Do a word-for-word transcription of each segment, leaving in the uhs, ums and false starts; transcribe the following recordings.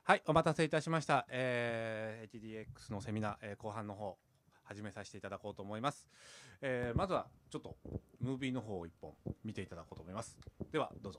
はい、お待たせいたしました。えー、エイチディーエックス のセミナー、えー、後半の方始めさせていただこうと思います。えー、まずはちょっとムービーの方を一本見ていただこうと思います。ではどうぞ。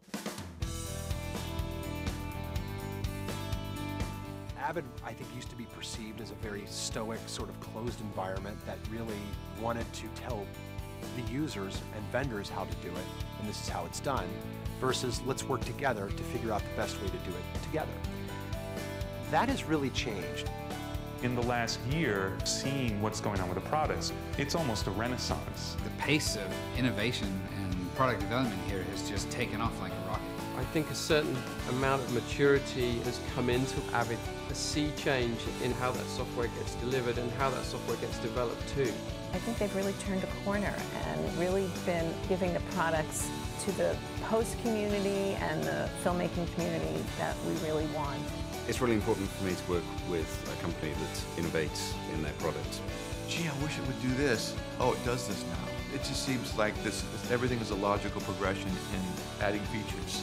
Avid, I think, used to be perceived as a very stoic, sort of closed environment that really wanted to tell the users and vendors how to do it, and this is how it's done, versus let's work together to figure out the best way to do it together. That has really changed. In the last year, seeing what's going on with the products, it's almost a renaissance. The pace of innovation and product development here has just taken off like a rocket. I think a certain amount of maturity has come into Avid, a sea change in how that software gets delivered and how that software gets developed too. I think they've really turned a corner and really been giving the products to the host community and the filmmaking community that we really want. It's really important for me to work with a company that innovates in their products. Gee, I wish it would do this. Oh, it does this now. It just seems like this, everything is a logical progression in adding features.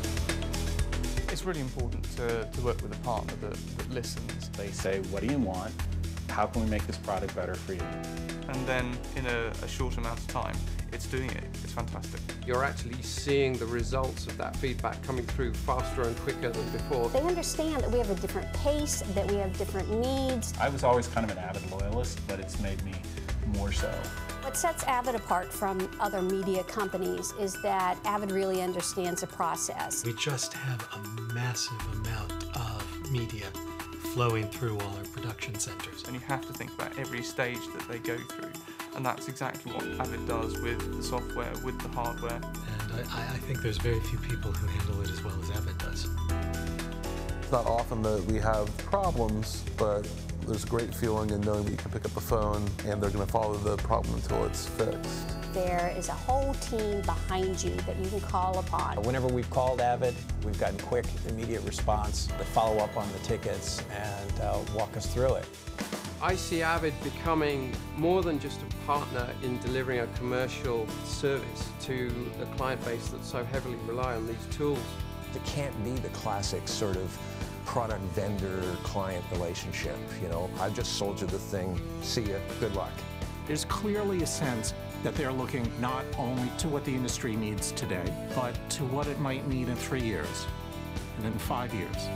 It's really important to, to work with a partner that, that listens. They say, what do you want? How can we make this product better for you? And then in a, a short amount of time, it's doing it. It's fantastic. You're actually seeing the results of that feedback coming through faster and quicker than before. They understand that we have a different pace, that we have different needs. I was always kind of an Avid loyalist, but it's made me more so. What sets Avid apart from other media companies is that Avid really understands the process. We just have a massive amount of media flowing through all our production centers. And you have to think about every stage that they go through. And that's exactly what Avid does with the software, with the hardware. And I, I think there's very few people who handle it as well as Avid does. It's not often that we have problems, but there's a great feeling in knowing that you can pick up the phone and they're going to follow the problem until it's fixed. There is a whole team behind you that you can call upon. Whenever we've called Avid, we've gotten quick, immediate response. They follow up on the tickets and uh, walk us through it. I see Avid becoming more than just a partner in delivering a commercial service to the client base that so heavily rely on these tools. It can't be the classic sort of product vendor client relationship. You know, I've just sold you the thing, see ya, good luck. There's clearly a sense that they're looking not only to what the industry needs today, but to what it might need in three years and in five years.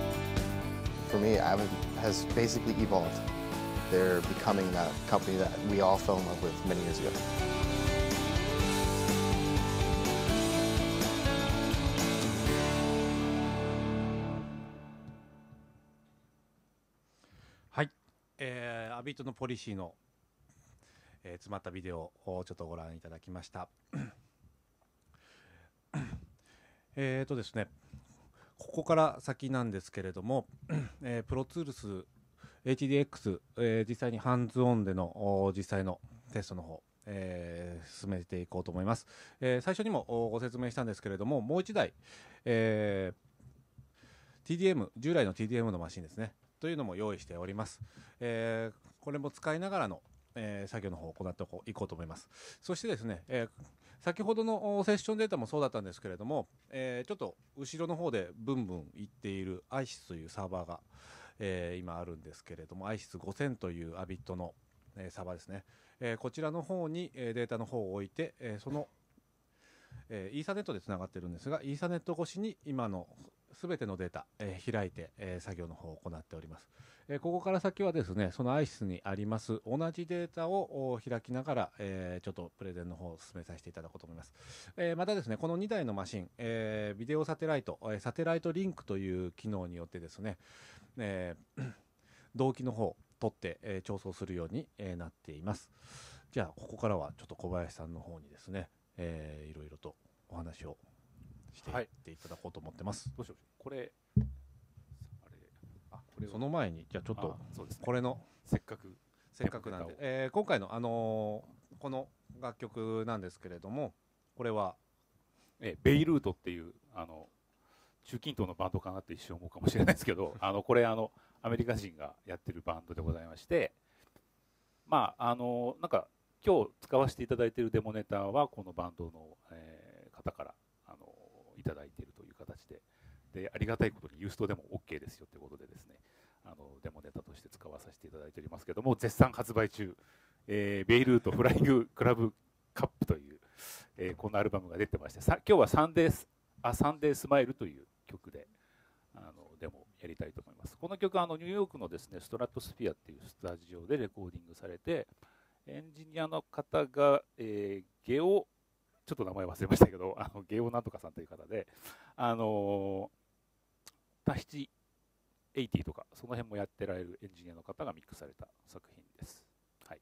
For me, Avid has basically evolved. They're becoming that company that we all fell in love with many years ago. Hi, えー、アビットのポリシーの、えー、詰まったビデオをちょっとご覧いただきました。えっとですね、ここから先なんですけれども、えー、プロツールスエイチディーエックス、えー、実際にハンズオンでの実際のテストの方、えー、進めていこうと思います。えー、最初にもご説明したんですけれども、もう一台、えー、ティーディーエム、従来の ティーディーエム のマシンですね、というのも用意しております。えー、これも使いながらの、えー、作業の方を行っていこうと思います。そしてですね、えー、先ほどのセッションデータもそうだったんですけれども、えー、ちょっと後ろの方でブンブンいっている アイシス というサーバーがえー、今あるんですけれども アイシスごせん というアビットの、えー、サーバーですね、えー、こちらの方に、えー、データの方を置いて、えー、その、えー、イーサネットでつながっているんですがイーサネット越しに今のすべてのデータ、えー、開いて、えー、作業の方を行っております、えー、ここから先はですねその アイシス にあります同じデータを開きながら、えー、ちょっとプレゼンの方を進めさせていただこうと思います、えー、またですねこのにだいのマシン、えー、ビデオサテライト、えー、サテライトリンクという機能によってですねえー、同期の方を取って、えー、調整するように、えー、なっています。じゃあここからはちょっと小林さんの方にですね、えー、いろいろとお話をしていっていただこうと思ってます。 どうしよう。これあれあこれその前にじゃあちょっとそうですね、 これのせっかくせっかくなんで、えー、今回のあのー、この楽曲なんですけれどもこれは、 えベイルートっていうあの中近東のバンドかなって一瞬思うかもしれないですけどあのこれあのアメリカ人がやってるバンドでございましてまああのなんか今日使わせていただいているデモネタはこのバンドの、えー、方からあのいただいているという形で、 でありがたいことにユーストでも OK ですよということでですね、あのデモネタとして使わさせていただいておりますけども、絶賛発売中、えー、ベイルートフライングクラブカップという、えー、このアルバムが出てまして、さ今日はサンデースあサンデースマイルという曲であのデモやりたいと思います。この曲はあのニューヨークのですねストラトスフィアっていうスタジオでレコーディングされて、エンジニアの方が、えー、ゲオちょっと名前忘れましたけど、あのゲオなんとかさんという方で、あのタヒチはちじゅうとかその辺もやってられるエンジニアの方がミックスされた作品です。はい、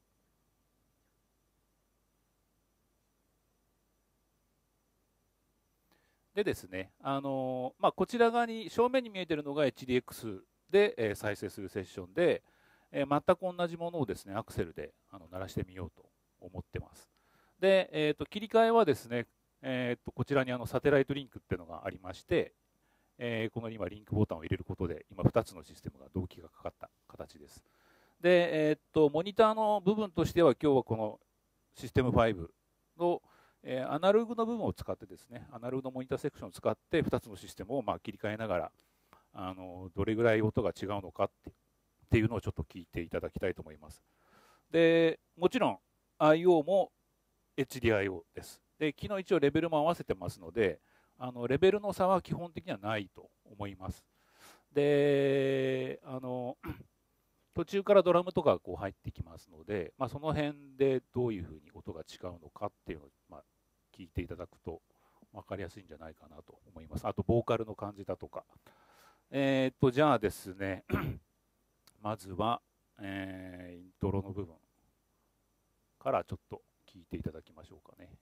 でですね、あのまあ、こちら側に正面に見えているのが エイチディーエックス で、えー、再生するセッションで、えー、全く同じものをですねアクセルであの鳴らしてみようと思ってます。で、えー、と切り替えはですね、えー、とこちらにあのサテライトリンクっていうのがありまして、えー、この今リンクボタンを入れることで今ふたつのシステムが同期がかかった形です。で、えー、とモニターの部分としては今日はこのシステムファイブの、えー、アナログの部分を使ってですね、アナログのモニターセクションを使ってふたつのシステムをまあ切り替えながら、あのどれぐらい音が違うのかってっていうのをちょっと聞いていただきたいと思います。でもちろん アイオー も エイチディーアイオー です。で昨日一応レベルも合わせてますので、あのレベルの差は基本的にはないと思います。であの途中からドラムとかこう入ってきますので、まあ、その辺でどういうふうに音が違うのかっていうのを、まあ、聞いていただくと分かりやすいんじゃないかなと思います。あとボーカルの感じだとか、えー、っとじゃあですねまずは、えー、イントロの部分からちょっと聞いていただきましょうかね。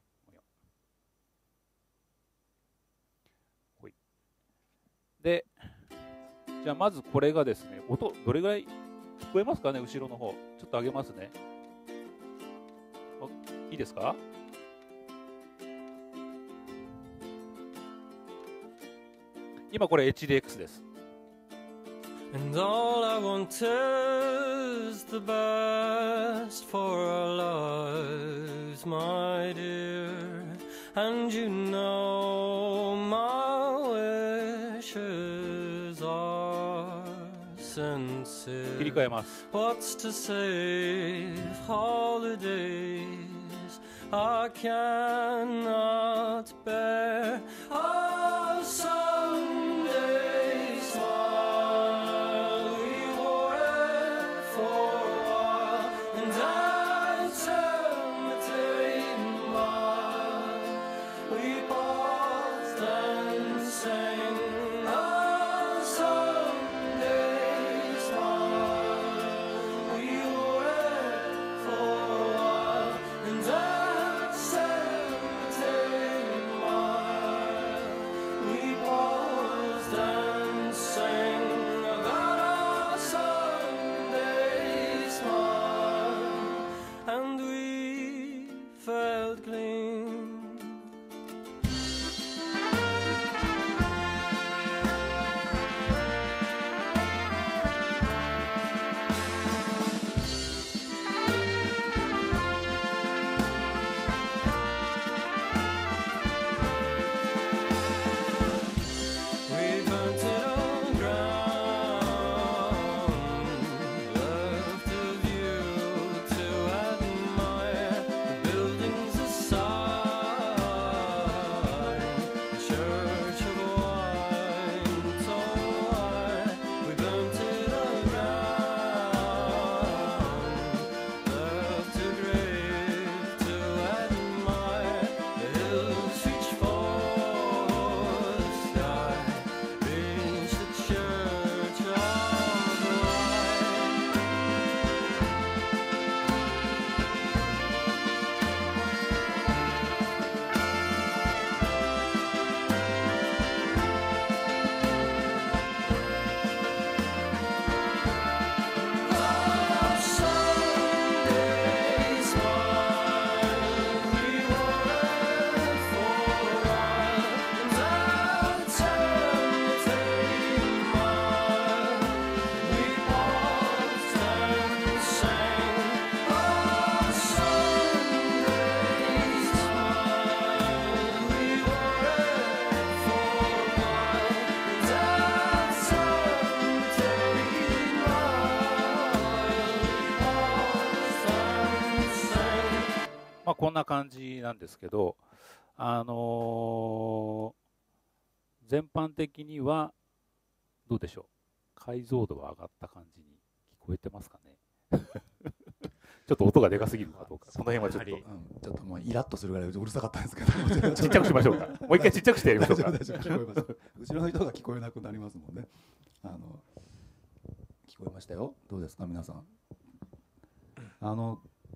ほい。で、じゃあまずこれがですね、音どれぐらい聞こえますかね、後ろの方。ちょっと上げますね。いいですか？今これ エイチディーエックス です。 And all I want is the best for our lives, my dear. And you know my wishes are sincere. 切り替えます。 What's to save holidays I cannot bear. Oh, someday smile, we wore it for a while, and I turn the table by. We paused and sang. Oh, someday smile, we wore it for a while, and I turn the table by. こんな感じなんですけど、あのー、全般的にはどうでしょう、解像度は上がった感じに聞こえてますかね。ちょっと音がでかすぎるかどうか、この辺はちょっと、うん、 ちょっともうイラッとするぐらいうるさかったんですけど、 ちっちゃくしましょうか。もう一回ちっちゃくしてやりましょうか。 大丈夫大丈夫、聞こえます。後ろの人が聞こえなくなりますもんね。あの聞こえましたよ。どうですか皆さん。あの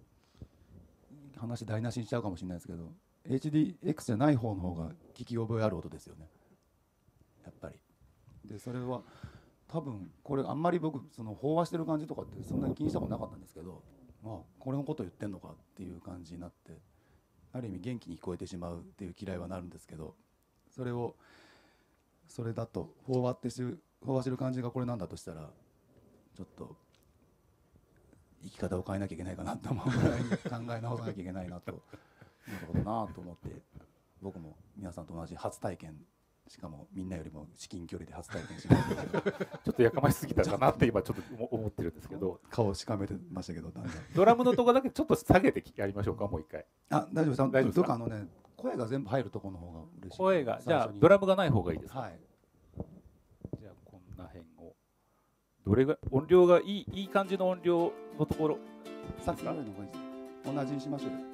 話台無しにしちゃうかもしれないですけど、エイチディーエックス じゃない方の方が聞き覚えある音ですよね。やっぱり。でそれは多分これあんまり僕その飽和してる感じとかってそんなに気にしたことなかったんですけど、まあこれのこと言ってんのかっていう感じになって、ある意味元気に聞こえてしまうっていう嫌いはなるんですけど、それをそれだと飽和ってし飽和してる感じがこれなんだとしたら、ちょっと生き方を変えなきゃいけないかなと思うぐらい考え直さなきゃいけないなと思ったことなと思って、僕も皆さんと同じ初体験、しかもみんなよりも至近距離で初体験しましたけどちょっとやかましすぎたかなって今ちょっと思ってるんですけど、 顔をしかめてましたけど、だんだんドラムのとこだけちょっと下げてやりましょうか、もう一回。 あ、大丈夫です。大丈夫ですか。あのね、声が全部入るところの方が嬉しい。 声が、じゃあドラムがない方がいいですか。 はい。 じゃあこんな辺をどれが音量がいいいい感じの音量のところ、 さっきの方がいいです。同じにしましょうよ。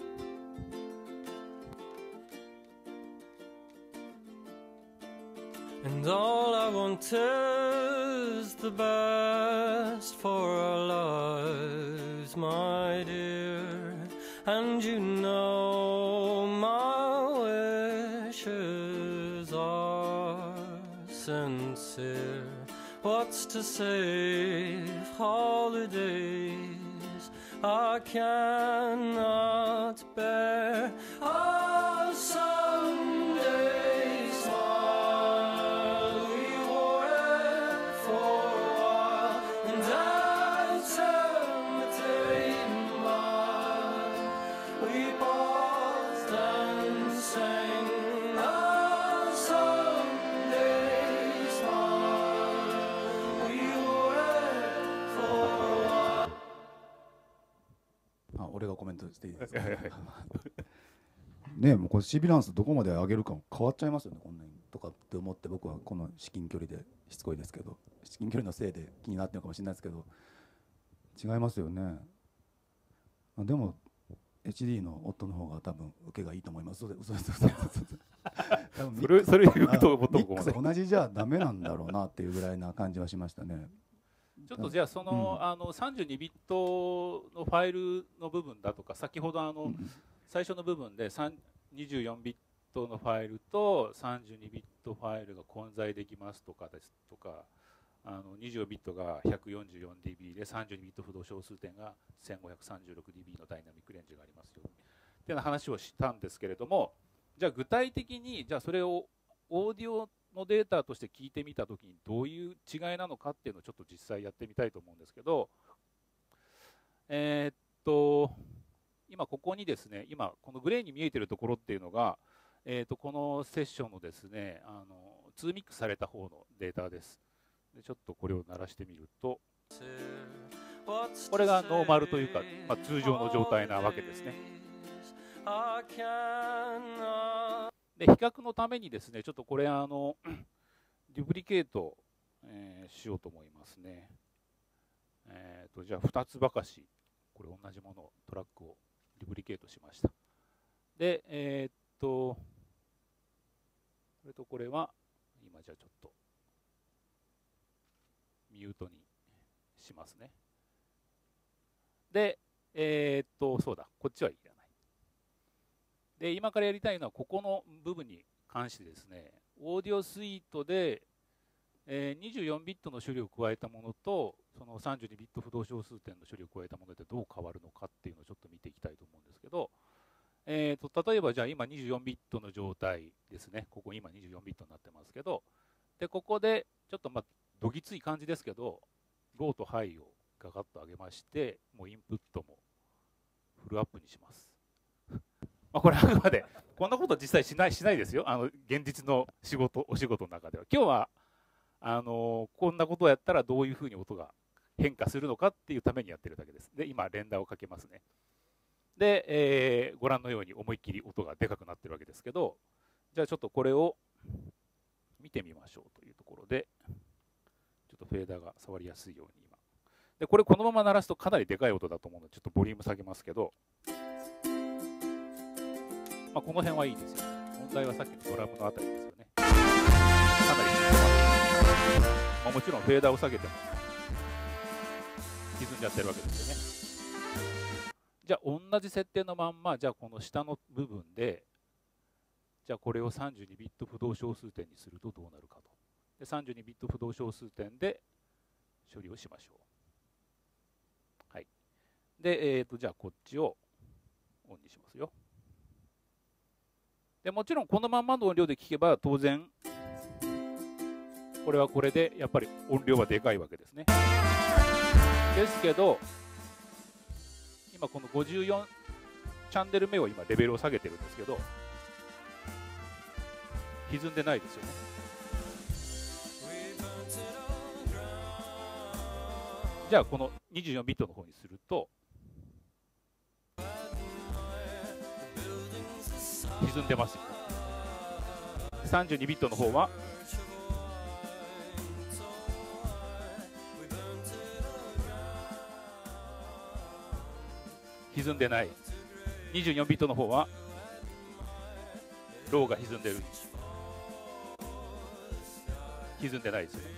And all I want is the best for our lives, my dear. And you know my wishes are sincere. What's to save holidays I cannot bear. Oh, someday smile, we wore it for a while, and I turned the table. We paused and sang. Oh, someday smile, we wore it for a while. あ、俺がコメントしていいですか。ねえ、もうこれシビランスどこまで上げるかも変わっちゃいますよね、こんなにとかって思って、僕はこの至近距離でしつこいですけど、至近距離のせいで気になってるのかもしれないですけど、違いますよね。あ、でも エイチディー の夫の方が多分受けがいいと思います。嘘です、嘘です、嘘です。多分それそれ言うと思ったミックス同じじゃダメなんだろうなっていうぐらいな感じはしましたね。 ちょっとじゃあその、うん、あのさんじゅうにビットのファイルの部分だとか、先ほどあの、うん、最初の部分でにじゅうよんビットのファイルとさんじゅうにビットファイルが混在できますとかですとか、あのにじゅうよんビットが ひゃくよんじゅうよんディービー でさんじゅうにビット不動小数点が せんごひゃくさんじゅうろくディービー のダイナミックレンジがありますよっていう話をしたんですけれども、じゃあ具体的にじゃあそれをオーディオのデータとして聞いてみたときにどういう違いなのかっていうのをちょっと実際やってみたいと思うんですけど、えー、っと今ここにですね、今このグレーに見えているところっていうのが、えー、っとこのセッションのですね、あのツーミックスされた方のデータです。でちょっとこれを鳴らしてみると、これがノーマルというか、まあ、通常の状態なわけですね。で比較のためにですね、ちょっとこれあのデュプリケート、えー、しようと思いますね。えー、とじゃあふたつばかし、これ同じものトラックをデュプリケートしました。でえー、っとこれとこれは今じゃあちょっとミュートにしますね。でえー、っとそうだ、こっちはいらない。で今からやりたいのはここの部分に関してですね、オーディオスイートで、えー、にじゅうよんビットの処理を加えたものとそのさんじゅうにビット不動小数点の処理を加えたものでどう変わるのかっていうのをちょっと見ていきたいと思うんですけど、えー、と例えばじゃあ今にじゅうよんビットの状態ですね。ここ今にじゅうよんビットになってますけど、でここでちょっとまあどぎつい感じですけど、ローとハイをガガッと上げまして、もうインプットもフルアップにします。まあこれあくまでこんなこと実際しないしないですよ、あの現実の仕事お仕事の中では。今日はあのこんなことをやったらどういうふうに音が変化するのかっていうためにやってるだけです。で今連打をかけますね。 で、えー、ご覧のように思いっきり音がでかくなってるわけですけど、じゃあちょっとこれを見てみましょうというところで、ちょっとフェーダーが触りやすいように今。で、これこのまま鳴らすとかなりでかい音だと思うので、ちょっとボリューム下げますけど、まあ、この辺はいいですよ。問題はさっきのドラムのあたりですよね。かなり弾いてます。まあ、もちろんフェーダーを下げても歪んじゃってるわけですよね。じゃあ同じ設定のまんま、じゃあこの下の部分で、じゃあこれをさんじゅうにビット不動小数点にするとどうなるかと。でさんじゅうにビット不動小数点で処理をしましょう。はい。で、えーと、じゃあこっちをオンにしますよ。でもちろんこのまんまの音量で聞けば当然これはこれでやっぱり音量はでかいわけですね。ですけど今このごじゅうよんチャンネル目を今レベルを下げてるんですけど歪んでないですよね。じゃあこのにじゅうよんビットの方にすると歪んでますよ。さんじゅうにビットの方は歪んでない。にじゅうよんビットの方はローが歪んでる。歪んでないですよね。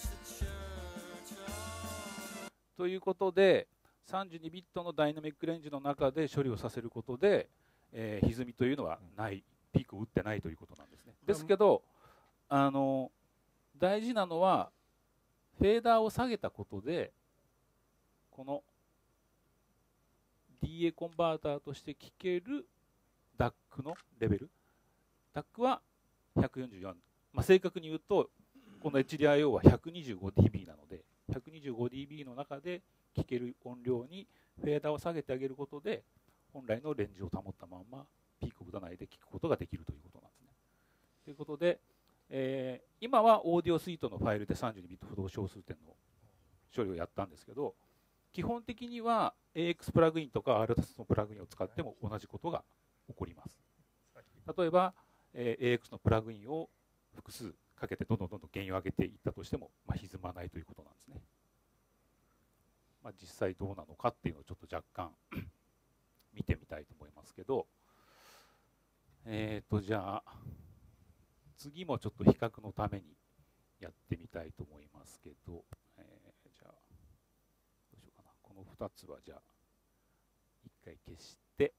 ということでさんじゅうにビットのダイナミックレンジの中で処理をさせることで、えー、歪みというのはない、ピークを打ってないということなんですね。ですけどあの大事なのはフェーダーを下げたことでこの ディーエー コンバーターとして聴ける ダック のレベル ダック は ひゃくよんじゅうよん、まあ、正確に言うとこの エイチディーアイオー は ひゃくにじゅうごディービー なので ひゃくにじゅうごディービー の中で聴ける音量にフェーダーを下げてあげることで本来のレンジを保ったままピークを打たないで聴くことができるということなんですね。ということで、えー、今はオーディオスイートのファイルでさんじゅうにビット不動小数点の処理をやったんですけど基本的には エーエックス プラグインとか アールエス のプラグインを使っても同じことが起こります。例えば、えー、エーエックス のプラグインを複数かけてどんどんどんどん原因を上げていったとしても、まあ、歪まないということなんですね。まあ、実際どうなのかっていうのをちょっと若干見てみたいと思いますけど、えーとじゃあ次もちょっと比較のためにやってみたいと思いますけど、えー、じゃあどうしようかな。このふたつはじゃあいっかい消して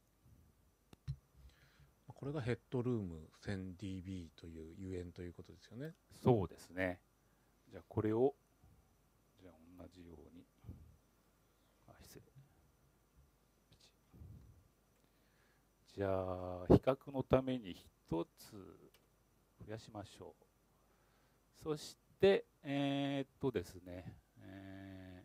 これがヘッドルーム せんディービー というゆえんということですよね。 そうですね。じゃあこれをじゃあ同じようにあ失礼じゃあ比較のためにひとつ増やしましょう。そしてえー、っとですね、え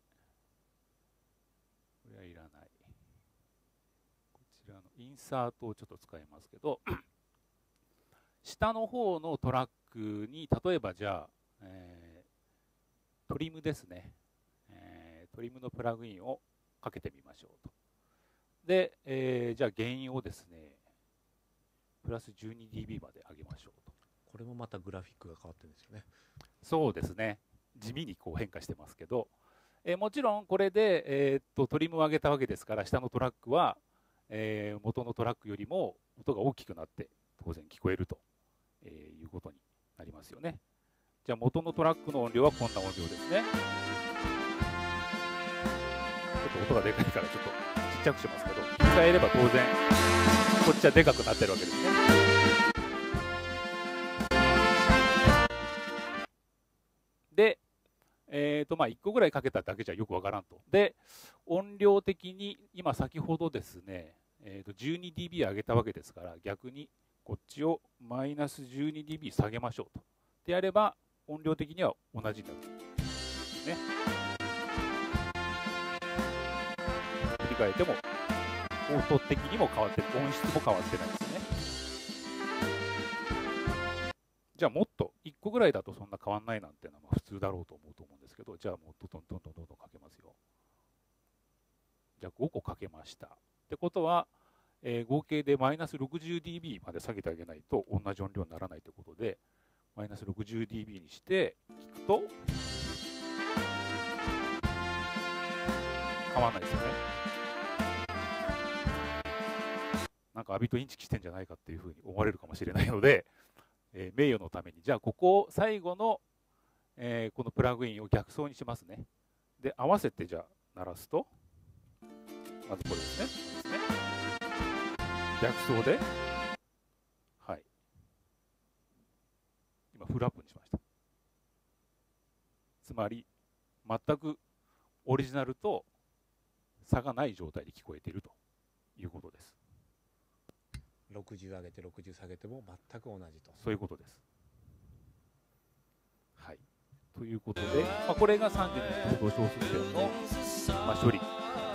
ー、これはいらない。こちらのインサートをちょっと使いますけど下の方のトラックに例えばじゃあ、えー、トリムですね、えー、トリムのプラグインをかけてみましょうと。で、えー、じゃあ原因をですねプラス じゅうにディービー まで上げましょうと。 これもまたグラフィックが変わってるんですよね。 そうですね。地味にこう変化してますけど、えー、もちろんこれで、えー、っとトリムを上げたわけですから下のトラックは、えー、元のトラックよりも音が大きくなって当然聞こえると、えー、いうことになりますよね。じゃあ元のトラックの音量はこんな音量ですね。ちょっと音がでかいからちょっとちっちゃくしますけど変えれば当然こっちはでかくなってるわけですね。で、えーとまあ、いっこぐらいかけただけじゃよくわからんと。で音量的に今先ほどですね、えーと じゅうにディービー 上げたわけですから逆にこっちをマイナス じゅうにディービー 下げましょうと。でやれば音量的には同じになるんですね。振り返っても音的にも変わってる、音質も変わってないですね。じゃあもっといっこぐらいだとそんな変わんないなんていうのはまあ普通だろうと思うと思うんですけど、じゃあもっとどんどんどんどんどんかけますよ。じゃあごこかけました。ってことはえー合計でマイナス ろくじゅうディービー まで下げてあげないと同じ音量にならないということで、マイナス ろくじゅうディービー にして聞くと変わらないですよね。なんかアビットインチキしてんじゃないかっていうふうに思われるかもしれないので、えー名誉のためにじゃあここ最後の、えーこのプラグインを逆走にしますね。で合わせてじゃあ鳴らすと、まずこれですね。逆走で、はい、今フルアップにしました。つまり全くオリジナルと差がない状態で聞こえているということです。 ろくじゅう上げてろくじゅう下げても全く同じと。 そういうことです。はい。ということで、まあ、これがさんじゅうにビット小数点の、まあ、処理の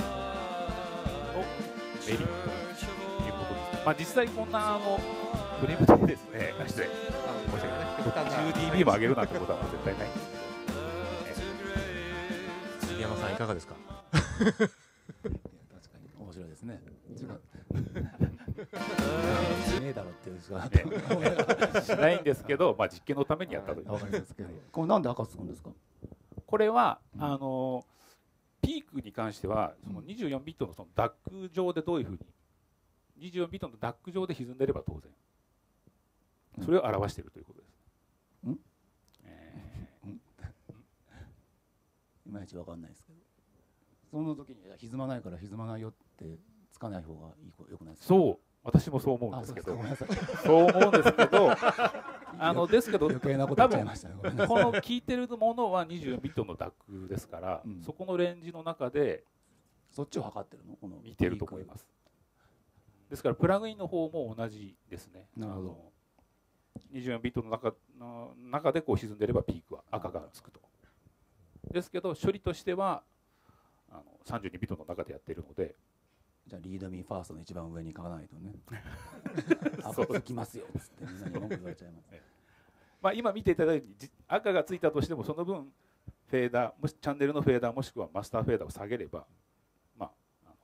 メリットということです。まあ、実際こんなあのフレームでですね、失礼、申し訳ない、ろくじゅうディービー も上げるなんてことは絶対ないんですけど、 杉山さんいかがですか？ 確かに面白いですね。違う。ねえだろっていうしかしないんですけど、まあ実験のためにやったという。 わかりますけど。これなんで赤つくんですか？ これは、うん、あのピークに関してはそのにじゅうよんビットのそのダック上でどういうふうににじゅうよんビットのダック上で歪んでいれば当然それを表しているということです。 うん？えー、うん、いまいちわかんないですけど、その時に歪まないから歪まないよってつかない方がいいよくないですか？ そう。私もそう思うんですけど、そう思うんですけど、あのですけど、 余計なこと言っちゃいましたね。 この聞いてるものはにじゅうよんビットのダックですから、うん、そこのレンジの中でそっちを測ってるの？この見てると思います。ですからプラグインの方も同じですね。 なるほど。 にじゅうよんビットの中の中でこう沈んでいればピークは赤がつくと。ですけど処理としてはあのさんじゅうにビットの中でやっているので。 じゃあリードミーファーストの一番上に書かないとね。赤つきますよっつってみんなに文句言われちゃいます。 まあ今見ていただいて赤がついたとしてもその分フェーダーもしチャンネルのフェーダーもしくはマスターフェーダーを下げればまああの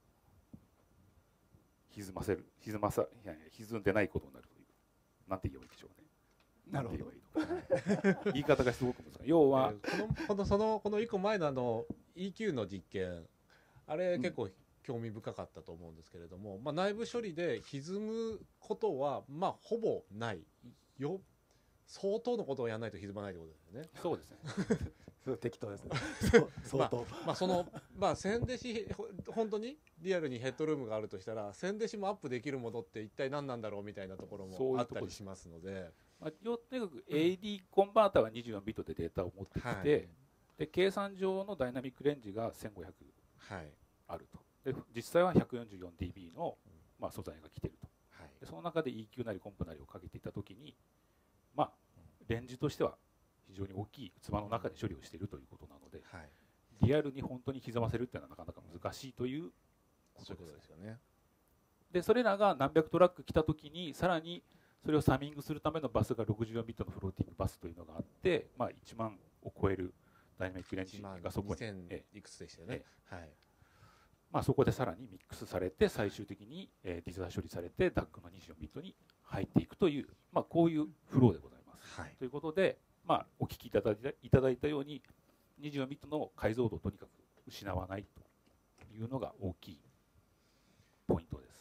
歪ませる歪まさいやいや歪んでないことになるというなんて言えばいいでしょうね。 なるほど。 言い方がすごく難しい。要は、 えー、このこのそのこの一個前のあの イーキュー の実験あれ結構、うん興味深かったと思うんですけれども、まあ、内部処理で歪むことはまあほぼないよ。相当のことをやらないと歪まないということですよね。 そうですね。 そう適当ですね。 相当。まあ、まあそのまあせんデシ本当にリアルにヘッドルームがあるとしたらせんデシもアップできるものって一体何なんだろうみたいなところもあったりしますので、 まあ、とにかく エーディー コンバーターはにじゅうよんビットでデータを持ってきて、はい、で計算上のダイナミックレンジがせんごひゃくあると。で実際は ひゃくよんじゅうよんディービー の、まあ、素材が来ていると、はい、でその中で イーキュー なりコンプなりをかけていたときに、まあ、レンジとしては非常に大きい器の中で処理をしているということなので、はい、リアルに本当に歪ませるっていうのはなかなか難しいということですよね。でそれらが何百トラック来たときにさらにそれをサミングするためのバスがろくじゅうよんビットのフローティングバスというのがあって、まあ、いちまんを超えるダイナミックレンジがそこにいちまんにせんいくつでしたよね。はい。 まあそこでさらにミックスされて最終的に、えー、ディザー処理されて ダック のにじゅうよんビットに入っていくという、まあ、こういうフローでございます。はい、ということで、まあ、お聞きいただいた、いただいたようににじゅうよんビットの解像度をとにかく失わないというのが大きいポイントです。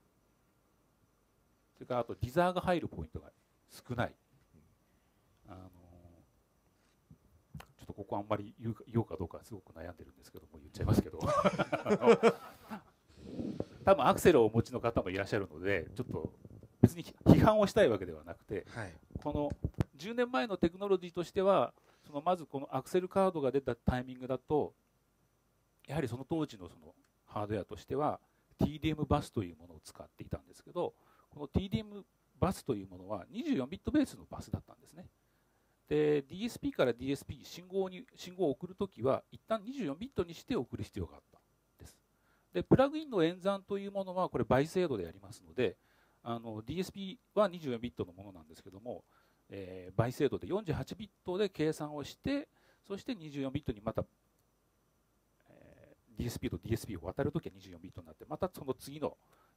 それからあとディザーが入るポイントが少ない。あのちょっとここあんまり言うか、言おうかどうかすごく悩んでるんですけども言っちゃいますけど多分アクセルをお持ちの方もいらっしゃるのでちょっと別に批判をしたいわけではなくて、はい、このじゅうねんまえのテクノロジーとしてはそのまずこのアクセルカードが出たタイミングだとやはりその当時のそのハードウェアとしては ティーディーエム バスというものを使っていたんですけどこの ティーディーエム バスというものはにじゅうよんビットベースのバスだったんですね。で ディーエスピー から ディーエスピー 信号に信号を送るときは一旦にじゅうよんビットにして送る必要があったんです。でプラグインの演算というものはこれ倍精度でやりますのであの ディーエスピー はにじゅうよんビットのものなんですけども、えー、倍精度でよんじゅうはちビットで計算をしてそしてにじゅうよんビットにまた、えー、ディーエスピー と ディーエスピー を渡るときはにじゅうよんビットになってまたその次の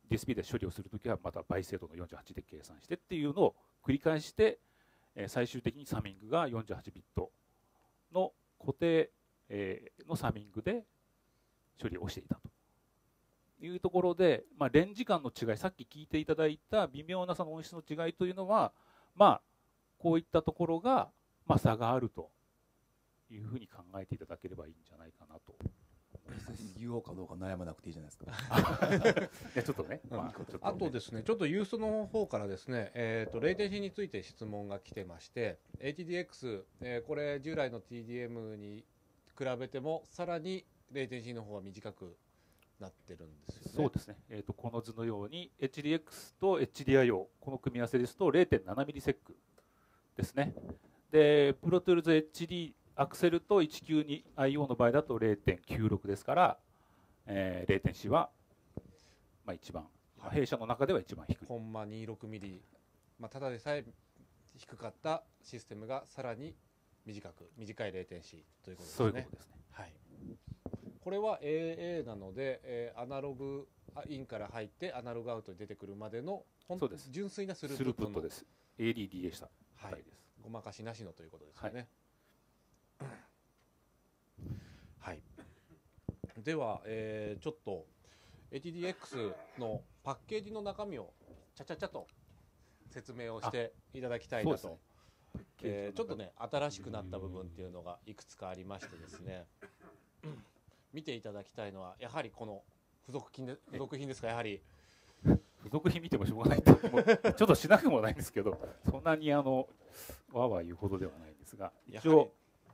ディーエスピー で処理をするときはまた倍精度のよんじゅうはちで計算してっていうのを繰り返して、えー、最終的にサミングがよんじゅうはちビットの固定、えー、のサミングで処理をしていたというところで、まあ、連時間の違い、さっき聞いていただいた微妙なその音質の違いというのは、まあ、こういったところが、まあ、差があるというふうに考えていただければいいんじゃないかなと。 言おうかどうか悩まなくていいじゃないですか。 いやちょっとね、まあ、ちょっとねあとですね、ちょっとユーストの方からですね、えー、とレイテンシーについて質問が来てまして、エイチディーエックス、えー、これ従来の ティーディーエム に比べてもさらにレイテンシーの方は短くなってるんですよね。 そうですね。えー、とこの図のように エイチディーエックス と エイチディーアイオー この組み合わせですと ゼロてんななミリセックですね。で、プロトゥールズ エイチディー アクセルと いちきゅうにアイオー の場合だと ゼロてんきゅうろくですから、えー、レイテンシーは、まあ、一番、はい、弊社の中では一番低い。 コンマにじゅうろくミリ、まあ、ただでさえ低かったシステムがさらに短く短いレイテンシーということですね。 そういうことですね。 はい。これは エーエー なので、えー、アナログインから入ってアナログアウトに出てくるまでの本当純粋なスループットのです。エーディーディー でした。 はい。ごまかしなしのということですよね。はい。はい、では、えー、ちょっと エイチディーエックス のパッケージの中身をちゃちゃちゃと説明をしていただきたいなと、ねえー、ちょっとね新しくなった部分っていうのがいくつかありましてですね見ていただきたいのはやはりこの付属品で付属品ですか。やはり付属品見てもしょうがないとちょっとしなくもないんですけどそんなにあのわーわー言うほどではないんですが一応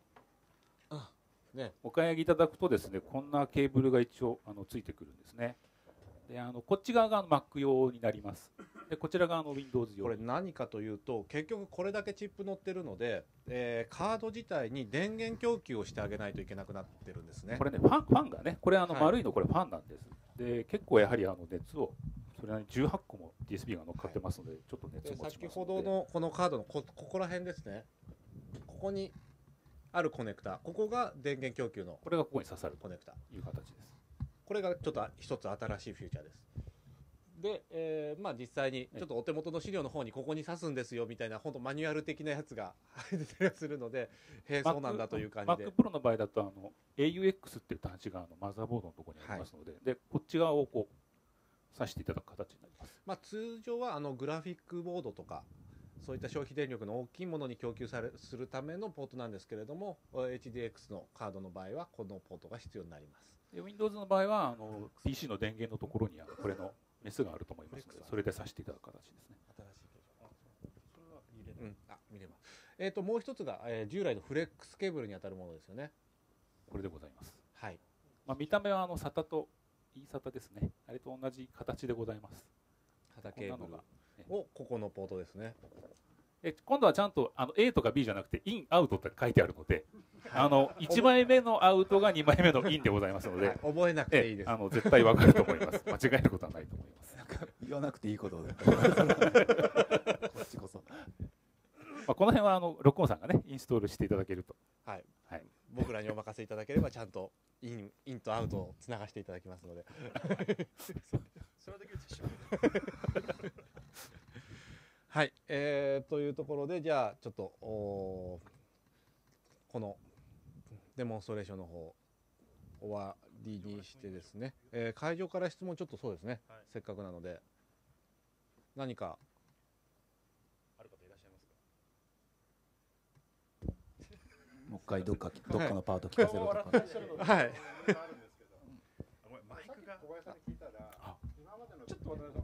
ね、お買い上げいただくとですねこんなケーブルが一応あのついてくるんですね。であのこっち側が Mac 用になります。でこちら側の Windows 用。 これ何かというと結局これだけチップ乗ってるので、えー、カード自体に電源供給をしてあげないといけなくなってるんですね。 これねファンファンがねこれあの丸いのこれファンなんです。はい、で結構やはりあの熱をそれなりにじゅうはっこも ディーエスピー が乗っかってますので、はい、ちょっと熱を持ちますので。 先ほどのこのカードの こ, ここら辺ですね。ここにあるコネクタ、ここが電源供給のこれがここに刺さるコネクタという形です。 これがちょっと一つ新しいフューチャーです。で、えー、まあ実際にちょっとお手元の資料の方にここに刺すんですよみたいな本当マニュアル的なやつが出てたりするので、へえそうなんだという感じで。 Mac Pro の場合だとあの エーユーエックス っていう端子があのマザーボードのところにありますので、はい、でこっち側をこう刺していただく形になります。 まあ通常はあのグラフィックボードとか。そういった消費電力の大きいものに供給されするためのポートなんですけれども エイチディーエックス のカードの場合はこのポートが必要になります。 で Windows の場合はあの ピーシー の電源のところにあのこれのメスがあると思いますのでそれで挿していただく形ですね。 新しい形状。それは見れる。うん、あ見れます。えっ、ー、ともう一つが、えー、従来のフレックスケーブルに当たるものですよね。 これでございます。 はい。 まあ見た目はあの サタ と イーサタ ですね。あれと同じ形でございます。 サタケーブルをここのポートですね。 え今度はちゃんとあの A とか B じゃなくてインアウトって書いてあるのであのいちまいめのアウトがにまいめのインでございますので、はい、 覚えなくていいです。 あの絶対わかると思います。間違えることはないと思います。 なんか言わなくていいことでこっちこそ、 まあ、この辺はあのロックオンさんがねインストールしていただけると、 はいはい、僕らにお任せいただければちゃんとイン、インとアウトをつながしていただきますのでそれはできるでしょはい、えー、というところでじゃあちょっとおこのデモンストレーションの方終わりにしてですね、えー、会場から質問ちょっとそうですね、はい、せっかくなので何かある方いらっしゃいますか。 もう一回どっかどっかのパート聞かせろとか。 はい。 マイクが小林さんに聞いたら今までのちょっと待って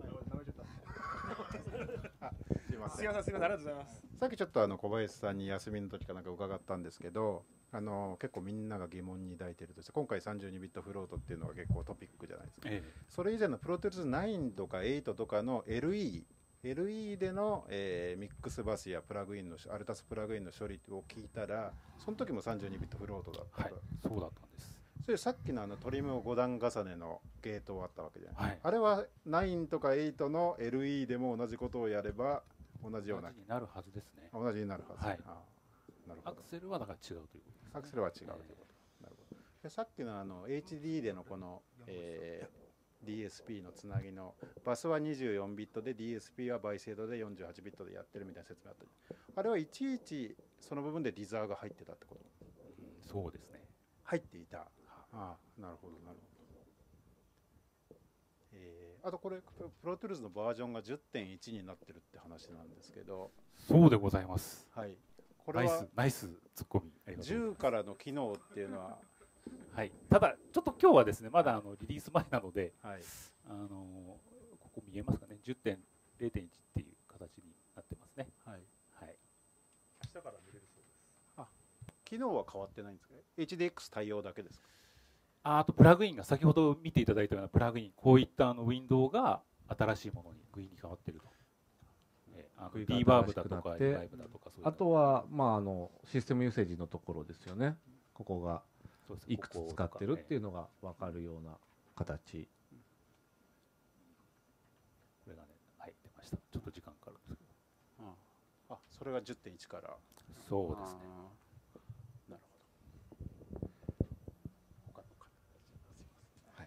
すみません、すみません、ありがとうございます。さっきちょっとあの小林さんに休みの時かなんか伺ったんですけど、あの結構みんなが疑問に抱いているとして、今回さんじゅうにビットフロートっていうのが結構トピックじゃないですか。ええ、それ以前のプロトゥールズナインとかエイトとかの エルイー、エルイー での、えー、ミックスバスやプラグインのアルタスプラグインの処理を聞いたら、その時もさんじゅうにビットフロートだった。はい、 そうだったんです。 それさっきのあのトリムをご段重ねのゲートがあったわけじゃない、はい、あれはナインとかエイトの エルイー でも同じことをやれば同じような同じになるはずですね。 同じになるはず、 はい、 あなるほど。 アクセルはだから違うということです、ね、 アクセルは違うということ、えー、なるほど。でさっきのあの エイチディー でのこの、えー、 ディーエスピー のつなぎのバスはにじゅうよんビットで ディーエスピー は倍精度でよんじゅうはちビットでやってるみたいな説明あった。あれはいちいちその部分でリザーが入ってたってこと？ そうですね。 入っていた。ああ、なるほどなるほど。えー、あとこれプロトゥールズのバージョンが じゅってんいち になってるって話なんですけど。 そうでございます。 はい。これはナイスナイスツッコミありがとうございます。 じゅうからの機能っていうのは。 はい、ただ、ちょっと今日はですね、まだあのリリース前なので、 はい、 あのここ見えますかね、じゅってんれいてんいち っていう形になってますね。 はい。 はい。 明日から見れるそうです。あ、機能は変わってないんですか？ エイチディーエックス 対応だけですか？ あ、あとプラグインが先ほど見ていただいたようなプラグイン、こういったあのウィンドウが新しいものにグイに変わっていると。えー、あの ディーバーブだとかリバイブだとかそういう。 あとはまああのシステムユーセージのところですよね。ここが。いくつ使ってるっていうのが分かるような形。 これがね、はい、出ました。ちょっと時間かかるんですけど。 あ、それが じゅってんいち から。 そうですね。 なるほど。他の方。 はい。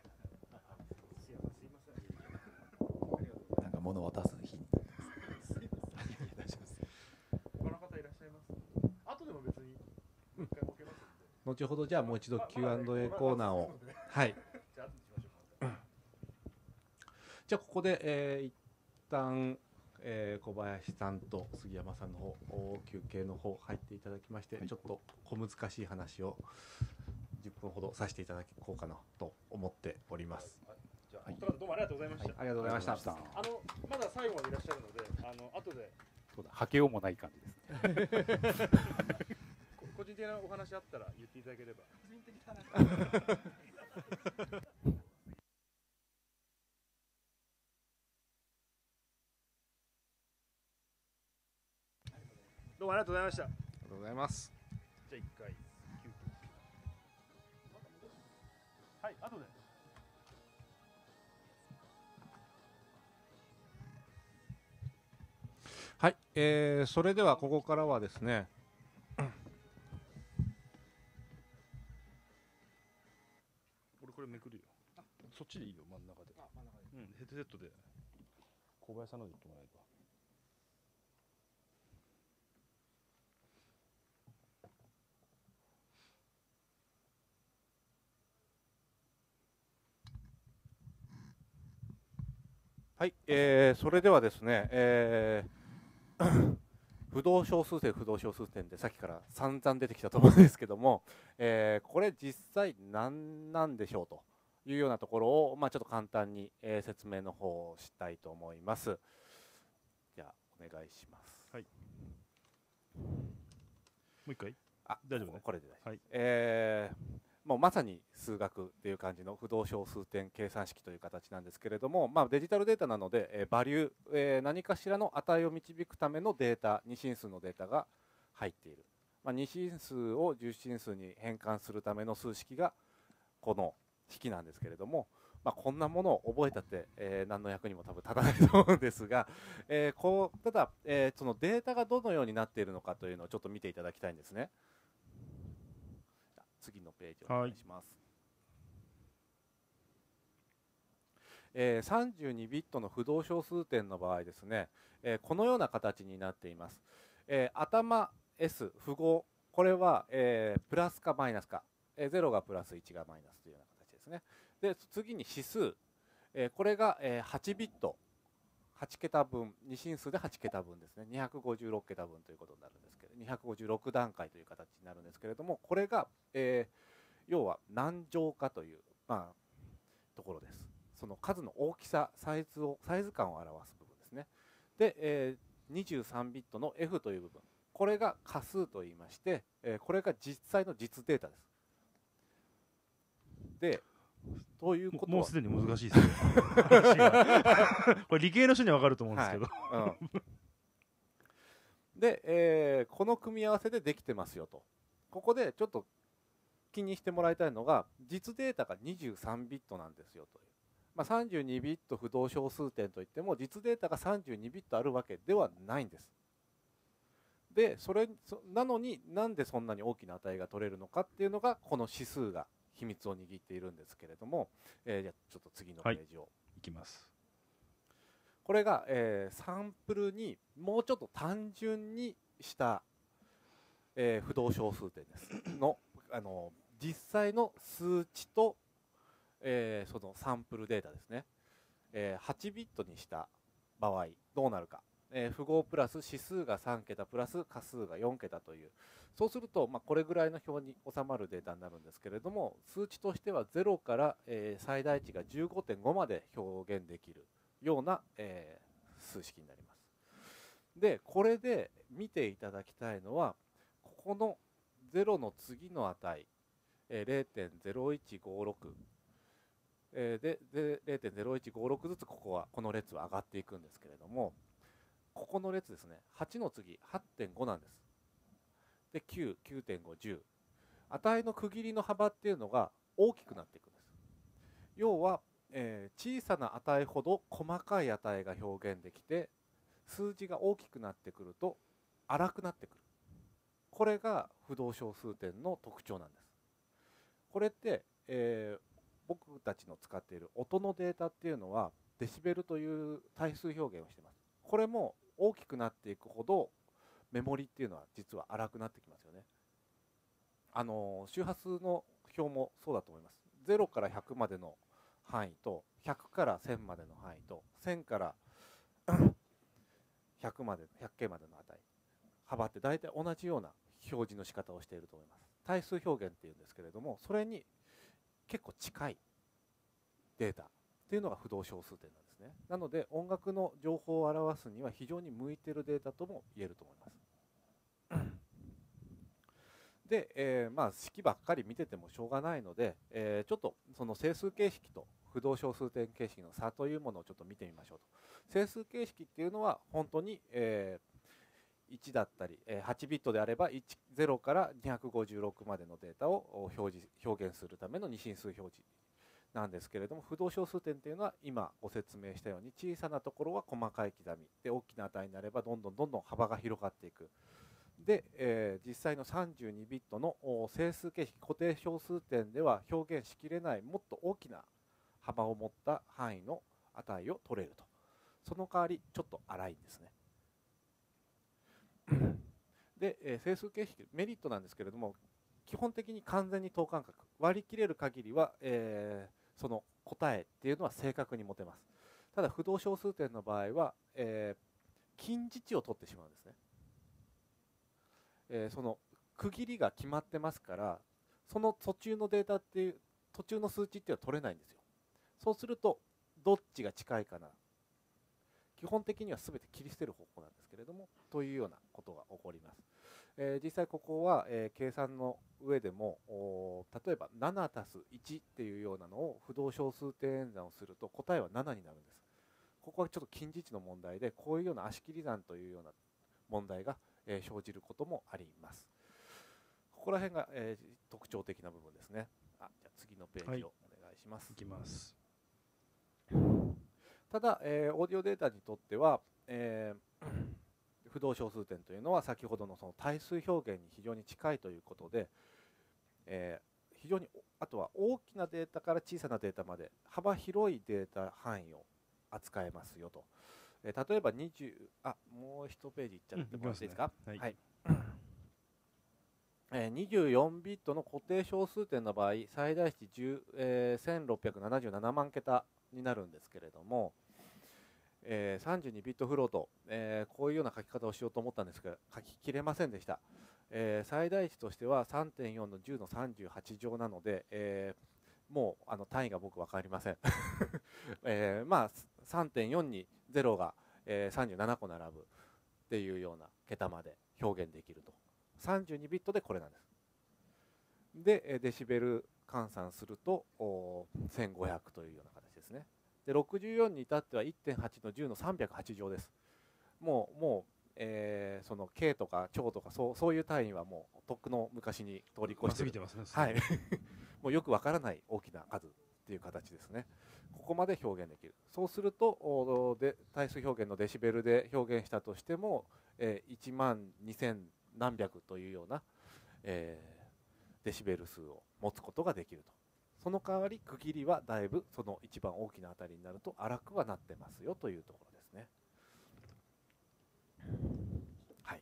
なんか物を渡す日に。 大丈夫です。 他の方いらっしゃいます。後でも別に一回ボケます。 後ほどじゃあもう一度 キューアンドエー コーナーを、はい、じゃあここで、えー、一旦、えー、小林さんと杉山さんの方休憩の方入っていただきまして、はい、ちょっと小難しい話をじゅっぷんほどさせていただこうかなと思っております。 はい、じゃあ、はい、どうもありがとうございました。 はい、ありがとうございました。 あのまだ最後までいらっしゃるので、あの後で。 そうだ、はけようもない感じですね。 個人的なお話あったら言っていただければ。個人的な話。どうもありがとうございました。 ありがとうございます。 じゃあ一回休憩。はい、後で。 はい、えー、それではここからはですね。 これめくるよ。そっちでいいよ、真ん中で。あ、真ん中で。うん、ヘッドセットで。小林さんので言ってもらえば。 はい、えー、それではですね、えー、不動小数点、不動小数点でさっきから散々出てきたと思うんですけども、えー、これ実際何なんでしょうというようなところを、まあ、ちょっと簡単に、えー、説明の方をしたいと思います。じゃあお願いします。 はい。もう一回？ あ、 大丈夫ね。 これで大丈夫。 はい。 えーもうまさに数学っていう感じの不動小数点計算式という形なんですけれども、まあ、デジタルデータなので、えー、バリュー、えー、何かしらの値を導くためのデータ、二進数のデータが入っている、まあ、二進数を十進数に変換するための数式がこの式なんですけれども、まあ、こんなものを覚えたって、えー、何の役にも多分立たないと思うんですが、えー、こうただ、えー、そのデータがどのようになっているのかというのをちょっと見ていただきたいんですね。次のページお願いします。えー、さんじゅうにビットの不動小数点の場合ですね、えー、このような形になっています。えー、頭 S 符号、これは、えー、プラスかマイナスか、えー、ゼロがプラスいちがマイナスというような形ですね。で次に指数、えー、これが、えー、はちビット、はち桁分、二進数ではち桁分ですね、にひゃくごじゅうろく桁分ということになるんですけど、にひゃくごじゅうろく段階という形になるんですけれども、これが、えー、要は何乗かという、まあ、ところです。その数の大きさ、サイズをサイズ感を表す部分ですね。で、えー、にじゅうさんビットの F という部分、これが仮数といいまして、えー、これが実際の実データです。で、ということはもうすでに難しいですね。これ理系の人には分かると思うんですけど。 はい、うん、で、えー、この組み合わせでできてますよと。ここでちょっと気にしてもらいたいのが、実データがにじゅうさんビットなんですよという。まあ、さんじゅうにビット不動小数点といっても、実データがさんじゅうにビットあるわけではないんです。で、それなのになんでそんなに大きな値が取れるのかっていうのがこの指数が秘密を握っているんですけれども、えー、じゃあちょっと次のページを、 いきます。 これが、えー、サンプルにもうちょっと単純にした、えー、不動小数点ですのあの実際の数値と、えー、そのサンプルデータですね、えー、はちビットにした場合どうなるか、えー、符号プラス指数がさん桁プラス価数がよん桁という、そうすると、まあ、これぐらいの表に収まるデータになるんですけれども、数値としてはゼロから、えー、最大値が じゅうごてんご まで表現できるような、えー、数式になります。でこれで見ていただきたいのは、ここのゼロの次の値、えー、ゼロてんゼロいちごろく、えー、でで ゼロてんゼロいちごろく ずつここはこの列は上がっていくんですけれども、ここの列ですね、はちの次 はってんご なんです。できゅう、きゅうてんご、じゅう、値の区切りの幅っていうのが大きくなっていくんです。要は、えー、小さな値ほど細かい値が表現できて、数字が大きくなってくると粗くなってくる。これが不動小数点の特徴なんです。これって、えー、僕たちの使っている音のデータっていうのはデシベルという対数表現をしています。これも大きくなっていくほどメモリっていうのは実は粗くなってきますよね。あの周波数の表もそうだと思います。ゼロからひゃくまでの範囲とひゃくからせんまでの範囲とせんからひゃくまで ひゃくケー までの値幅って大体同じような表示の仕方をしていると思います。対数表現っていうんですけれども、それに結構近いデータっていうのが不動小数点なんですね。なので音楽の情報を表すには非常に向いているデータとも言えると思います。で、えー、まあ式ばっかり見ててもしょうがないので、えー、ちょっとその整数形式と不動小数点形式の差というものをちょっと見てみましょうと。整数形式っていうのは本当に、えー、いちだったり、えー、はちビットであればゼロからにひゃくごじゅうろくまでのデータを表示表現するための二進数表示なんですけれども、不動小数点というのは今ご説明したように小さなところは細かい刻みで、大きな値になればどんどんどんどん幅が広がっていく。で、えー、実際のさんじゅうにビットの整数形式固定小数点では表現しきれないもっと大きな幅を持った範囲の値を取れると。その代わりちょっと粗いんですね。で、えー、整数形式メリットなんですけれども、基本的に完全に等間隔割り切れる限りは、えー、その答えっていうのは正確に持てます。ただ不動小数点の場合は、えー、近似値を取ってしまうんですね。えー、その区切りが決まってますから、その途中のデータっていう途中の数値っていうのは取れないんですよ。そうするとどっちが近いかな、基本的には全て切り捨てる方法なんですけれども、というようなことが起こります。えー、実際ここは、えー、計算の上でも例えばななたすいちっていうようなのを不動小数点演算をすると答えはななになるんです。ここはちょっと近似値の問題で、こういうような足切り算というような問題が、えー、生じることもあります。ここら辺が、えー、特徴的な部分ですね。あ、じゃあ次のページをお願いします。 いきます。 ただ、えー、オーディオデータにとっては、えー、不動小数点というのは先ほどのその対数表現に非常に近いということで、えー、非常にあとは大きなデータから小さなデータまで幅広いデータ範囲を扱えますよと。えー、例えばにじゅう、あ、もう一ページいっちゃってもらっていいですか。うん、いいですね。はい。はいえー、にじゅうよんビットの固定小数点の場合、最大値えー、せんろっぴゃくななじゅうななまん桁になるんですけれども、えー、さんじゅうにビットフロート、えー、こういうような書き方をしようと思ったんですが書ききれませんでした。えー、最大値としては さんてんよん のじゅうのさんじゅうはち乗なので、えー、もうあの単位が僕分かりません、えー、まあ さんてんよん にゼロが、えー、さんじゅうななこ並ぶっていうような桁まで表現できると。さんじゅうにビットでこれなんです。でデシベル換算するとせんごひゃくというような形ですね。でろくじゅうよんに至っては いってんはち のじゅうのさんびゃくはち乗です。もうもう、えー、その K とか超とかそうそういう単位はもうとっくの昔に通り越して過ぎてますね。 はい。もうよくわからない大きな数っていう形ですね。ここまで表現できる。そうするとで対数表現のデシベルで表現したとしても、えー、いちまんにせんなんびゃくというような、えー、デシベル数を持つことができるとその代わり区切りはだいぶその一番大きなあたりになると荒くはなってますよというところですね。はい。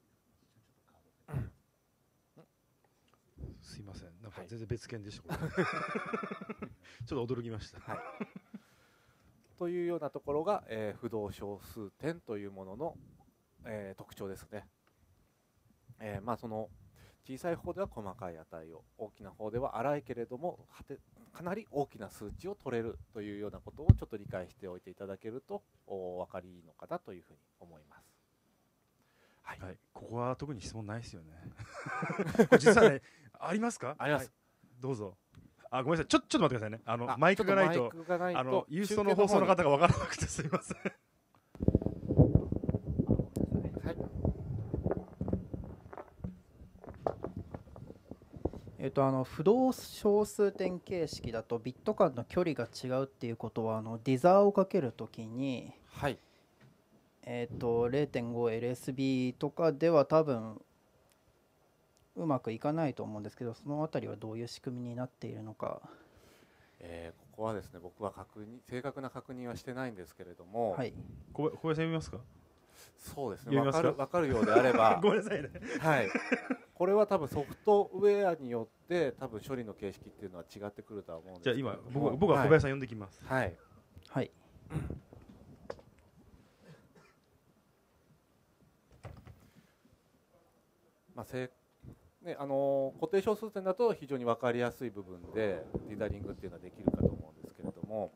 すいません、なんか全然別件でした、これちょっと驚きました。 はい、というようなところが、えー、不動小数点というものの、えー、特徴ですね。えー、まあその小さい方では細かい値を、大きな方では粗いけれどもかなり大きな数値を取れるというようなことをちょっと理解しておいていただけるとお分かりのかなというふうに思います。 はい、はい、ここは特に質問ないですよね。これ実はね、ありますか？ あります。はい、 どうぞ。あ、ごめんなさい。ちょ、ちょっと待ってくださいね。あの、マイクがないと、あの、ユーストの放送の方が分からなくてすみません。 はい。えっと、あの不動小数点形式だとビット間の距離が違うっていうことは、あのディザーをかけるときに、 はい、 えっと れいてんごエルエスビー とかでは多分うまくいかないと思うんですけど、そのあたりはどういう仕組みになっているのか。 えー、ここはですね、僕は確認正確な確認はしてないんですけれども、 はい、小林さん見ますか？ そうですね、分かる分かるようであればごめんなさいね。 はい。これは多分ソフトウェアによって多分処理の形式っていうのは違ってくるとは思うんですけども。 じゃあ今僕僕は小林さん呼んできます。 はい。 はい。 まあせね、あの固定小数点だと非常に分かりやすい部分でディザリングっていうのはできるかと思うんですけれども、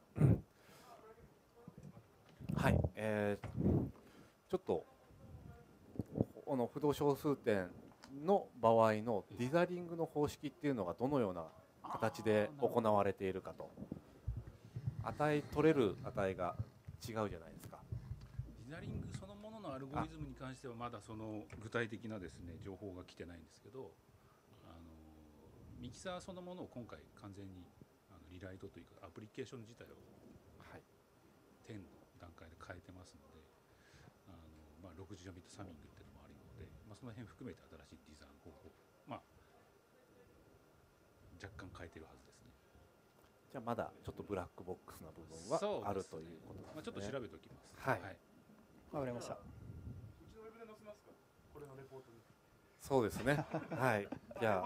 はい、えー、ちょっとこの不動小数点の場合のディザリングの方式っていうのがどのような形で行われているかと。値取れる値が違うじゃないですか。 ディザリングそのもののアルゴリズムに関してはまだその具体的なですね情報が来てないんですけど、あのミキサーそのものを今回完全にあのリライトというかアプリケーション自体をじゅうの段階で変えてますので、あのまあろくじゅうよんビットサミングっていうのもあるので、まあその辺含めて新しいデザイン方法、まあ若干変えてるはずですね。 じゃあまだちょっとブラックボックスな部分はあるということですね。 まあちょっと調べておきます。 はい。 わかりました。 そうですね。はい。じゃあ。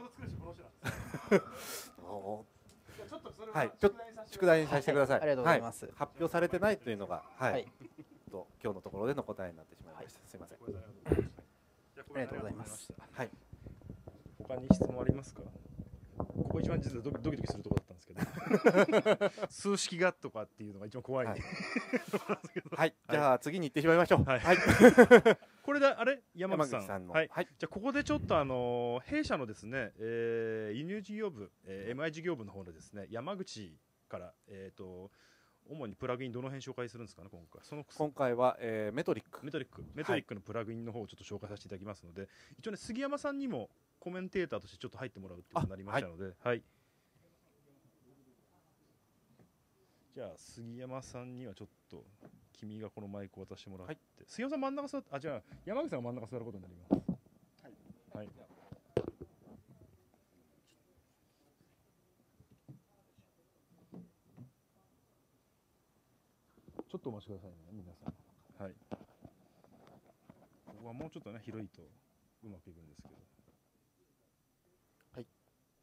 はい。ちょっと宿題にさせてください。 ありがとうございます。 発表されてないというのが、はい。と今日のところでの答えになってしまいました。すみません。 ありがとうございます。 はい。他に質問ありますか？ここ一番実はドキドキするところだったんですけど数式がとかっていうのが一番怖い、はい、 はい、じゃあ次に行ってしまいましょう。はい、はい、 これであれ山口さん、 山口さんの、 はいはい、じゃあここでちょっとあの弊社のですね、えー、輸入事業部、えー、エムアイ 事業部の方でですね山口からえっ、ー、と主にプラグインどの辺紹介するんですかね今回。その今回は、えー、メトリックメトリックメトリックのプラグインの方をちょっと紹介させていただきますので、はい、一応ね杉山さんにもコメンテーターとしてちょっと入ってもらうってことになりましたので、はい、はい、じゃあ杉山さんにはちょっと君がこのマイクを渡してもらって、はい、杉山さん真ん中座って、あ、じゃあ山口さんが真ん中座ることになります。はい。はい、ちょっとお待ちくださいね皆さん。はい。ここはもうちょっとね広いとうまくいくんですけど。はい。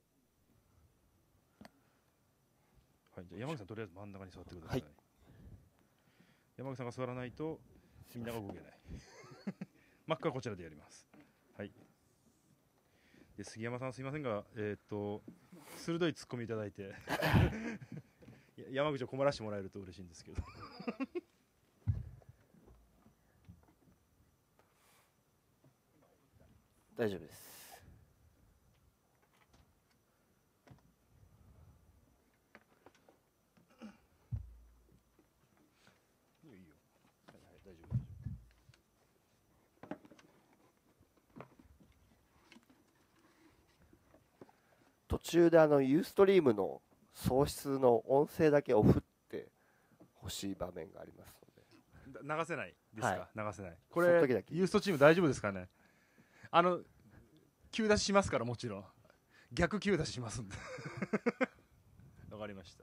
はい、じゃあ山口さんとりあえず真ん中に座ってください。はい、山口さんが座らないとみんなが動けない。マックはこちらでやります。はい。で杉山さんすいませんが、えっと鋭いツッコミいただいて山口を困らせてもらえると嬉しいんですけど。 大丈夫です。途中であのユーストリームの送出の音声だけオフって欲しい場面がありますので。流せないですか？はい、流せない。これユーストチーム大丈夫ですかね？あの急出ししますからもちろん逆急出ししますんで。わかりかりました。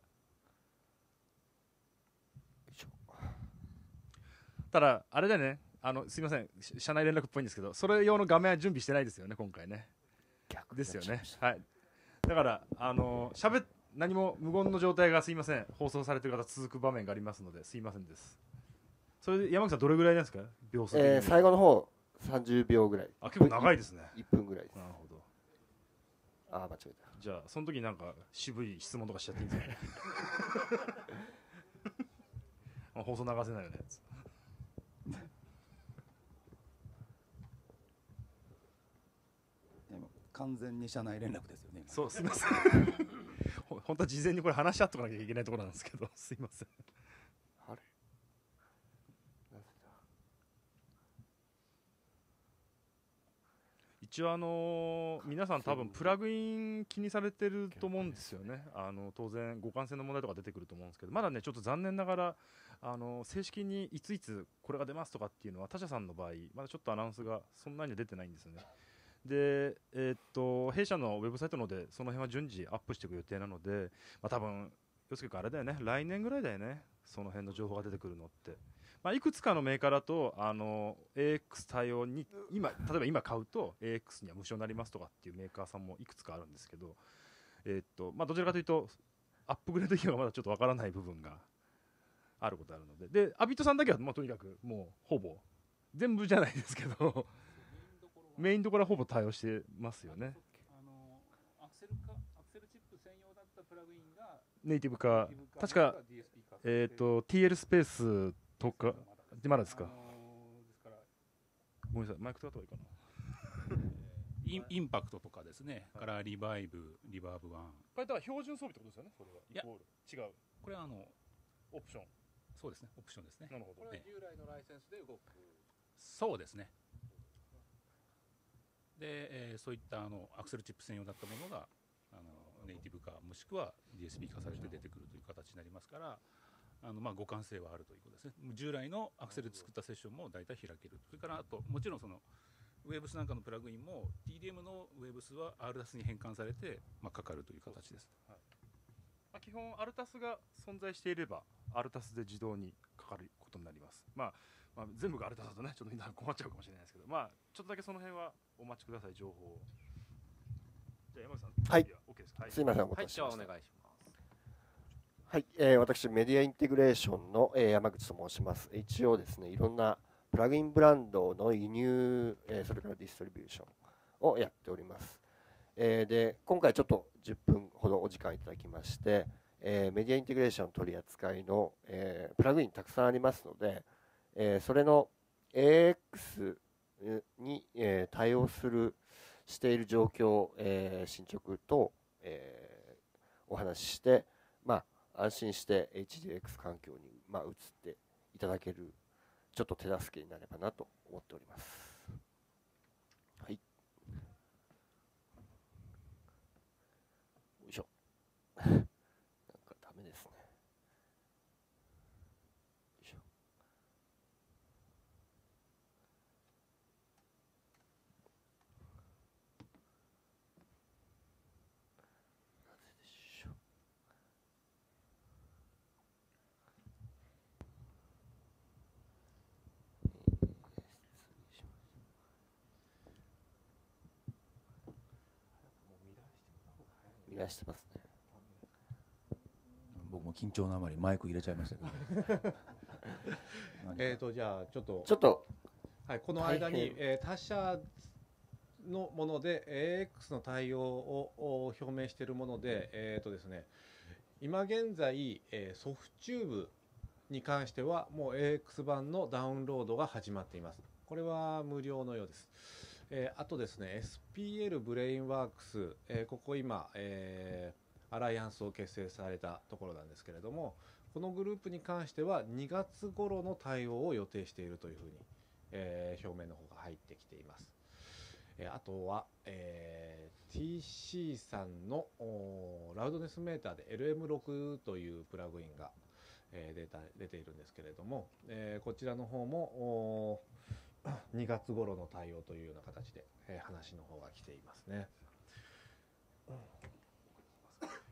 ただあれだね、あのすいません、社内連絡っぽいんですけど、それ用の画面は準備してないですよね今回ね。ですよね。はい。だからあのしゃべ何も無言の状態がすいません放送されている方続く場面がありますのですいませんです。それで山口さんどれぐらいなんですか秒数的に？ えー、最後の方さんじゅうびょうぐらい。 あ、結構長いですね。 いっぷんぐらいです。 なるほど。 あー間違えた。 じゃあその時なんか渋い質問とかしちゃっていいんですかね。あ放送流せないよね。 完全に社内連絡ですよね。 そうすみません。ほ本当は事前にこれ話し合っとかなきゃいけないところなんですけど、すいません。 あれ。 一応あのー、皆さん多分プラグイン気にされてると思うんですよね。あの当然互換性の問題とか出てくると思うんですけど、まだねちょっと残念ながらあの正式にいついつこれが出ますとかっていうのは他社さんの場合まだちょっとアナウンスがそんなに出てないんですよね。で、えー、っと弊社のウェブサイトのでその辺は順次アップしていく予定なので、まあ、多分洋介君あれだよね、来年ぐらいだよね、その辺の情報が出てくるのって。まあ、いくつかのメーカーだとあの エーエックス 対応に今例えば今買うと エーエックス には無償になりますとかっていうメーカーさんもいくつかあるんですけど、えーっとまあ、どちらかというとアップグレード費用がまだちょっとわからない部分があることあるので、でアビットさんだけは、まあ、とにかくもうほぼ全部じゃないですけどメインどころはほぼ対応してますよね。 あのアクセルかアクセルチップ専用だったプラグインがネイティブ化、確か、えー、と ティーエル スペースとかでまだですか、あのー、ですからごめんなさい、マイク使った方がいいかな。 インインパクトとかですね、はい、からリバイブ、リバーブワン、 これだから標準装備ってことですよね、それは。 いやイコール違う、 これはあのオプション、 そうですね、オプションですね。 なるほど。 これは従来のライセンスで動く。 そうですね。で、えー、そういったあのアクセルチップ専用だったものがあのネイティブ化もしくは ディーエスピー 化されて出てくるという形になりますから、あのまあ互換性はあるということですね。従来のアクセルで作ったセッションも大体開ける。それからあともちろんそのウェブスなんかのプラグインも ティーディーエム のウェブスは アールダス に変換されて、まあ、かかるという形です。 はい、まあ、基本アルタスが存在していればアルタスで自動にかかることになります。まあまあ、全部がアルタスだとねちょっとみんな困っちゃうかもしれないですけど、まあちょっとだけその辺はお待ちください、情報を。じゃあ山口さん、 はい、 OK です。はい、 すいません、お待はい、 たせしました。 じゃあお願いします。 はい、えー、私メディアインテグレーションの、えー、山口と申します。一応ですね、いろんなプラグインブランドの輸入、えー、それからディストリビューションをやっております。えー、で今回ちょっとじゅっぷんほどお時間いただきまして、えー、メディアインテグレーション取り扱いの、えー、プラグインたくさんありますので、えー、それの エーエックス に、えー、対応するしている状況、えー、進捗と、えー、お話しして、まあ、安心して エイチディーエックス 環境に、まあ、移っていただけるちょっと手助けになればなと思っております。はい。よいしょ。なんかダメですね。よいしょ。なぜでしょう。見出してますね。 僕も緊張のあまりマイク入れちゃいましたけど。 えっとじゃあちょっとちょっとはいこの間に、 大変えー、他社のもので エーエックス の対応を表明しているもので、えっとですね、今現在、えー、ソフチューブに関してはもう エーエックス 版のダウンロードが始まっています。これは無料のようです。えー、あとですね エスピーエル ブレインワークス、えー、ここ今、えー、アライアンスを結成されたところなんですけれども、このグループに関してはにがつ頃の対応を予定しているというふうに、えー、表明の方が入ってきています。えー、あとは、えー、ティーシー さんのラウドネスメーターで エルエムろく というプラグインが、えー、出た出ているんですけれども、えー、こちらの方もにがつ頃の対応というような形で、えー、話の方が来ていますね。えー、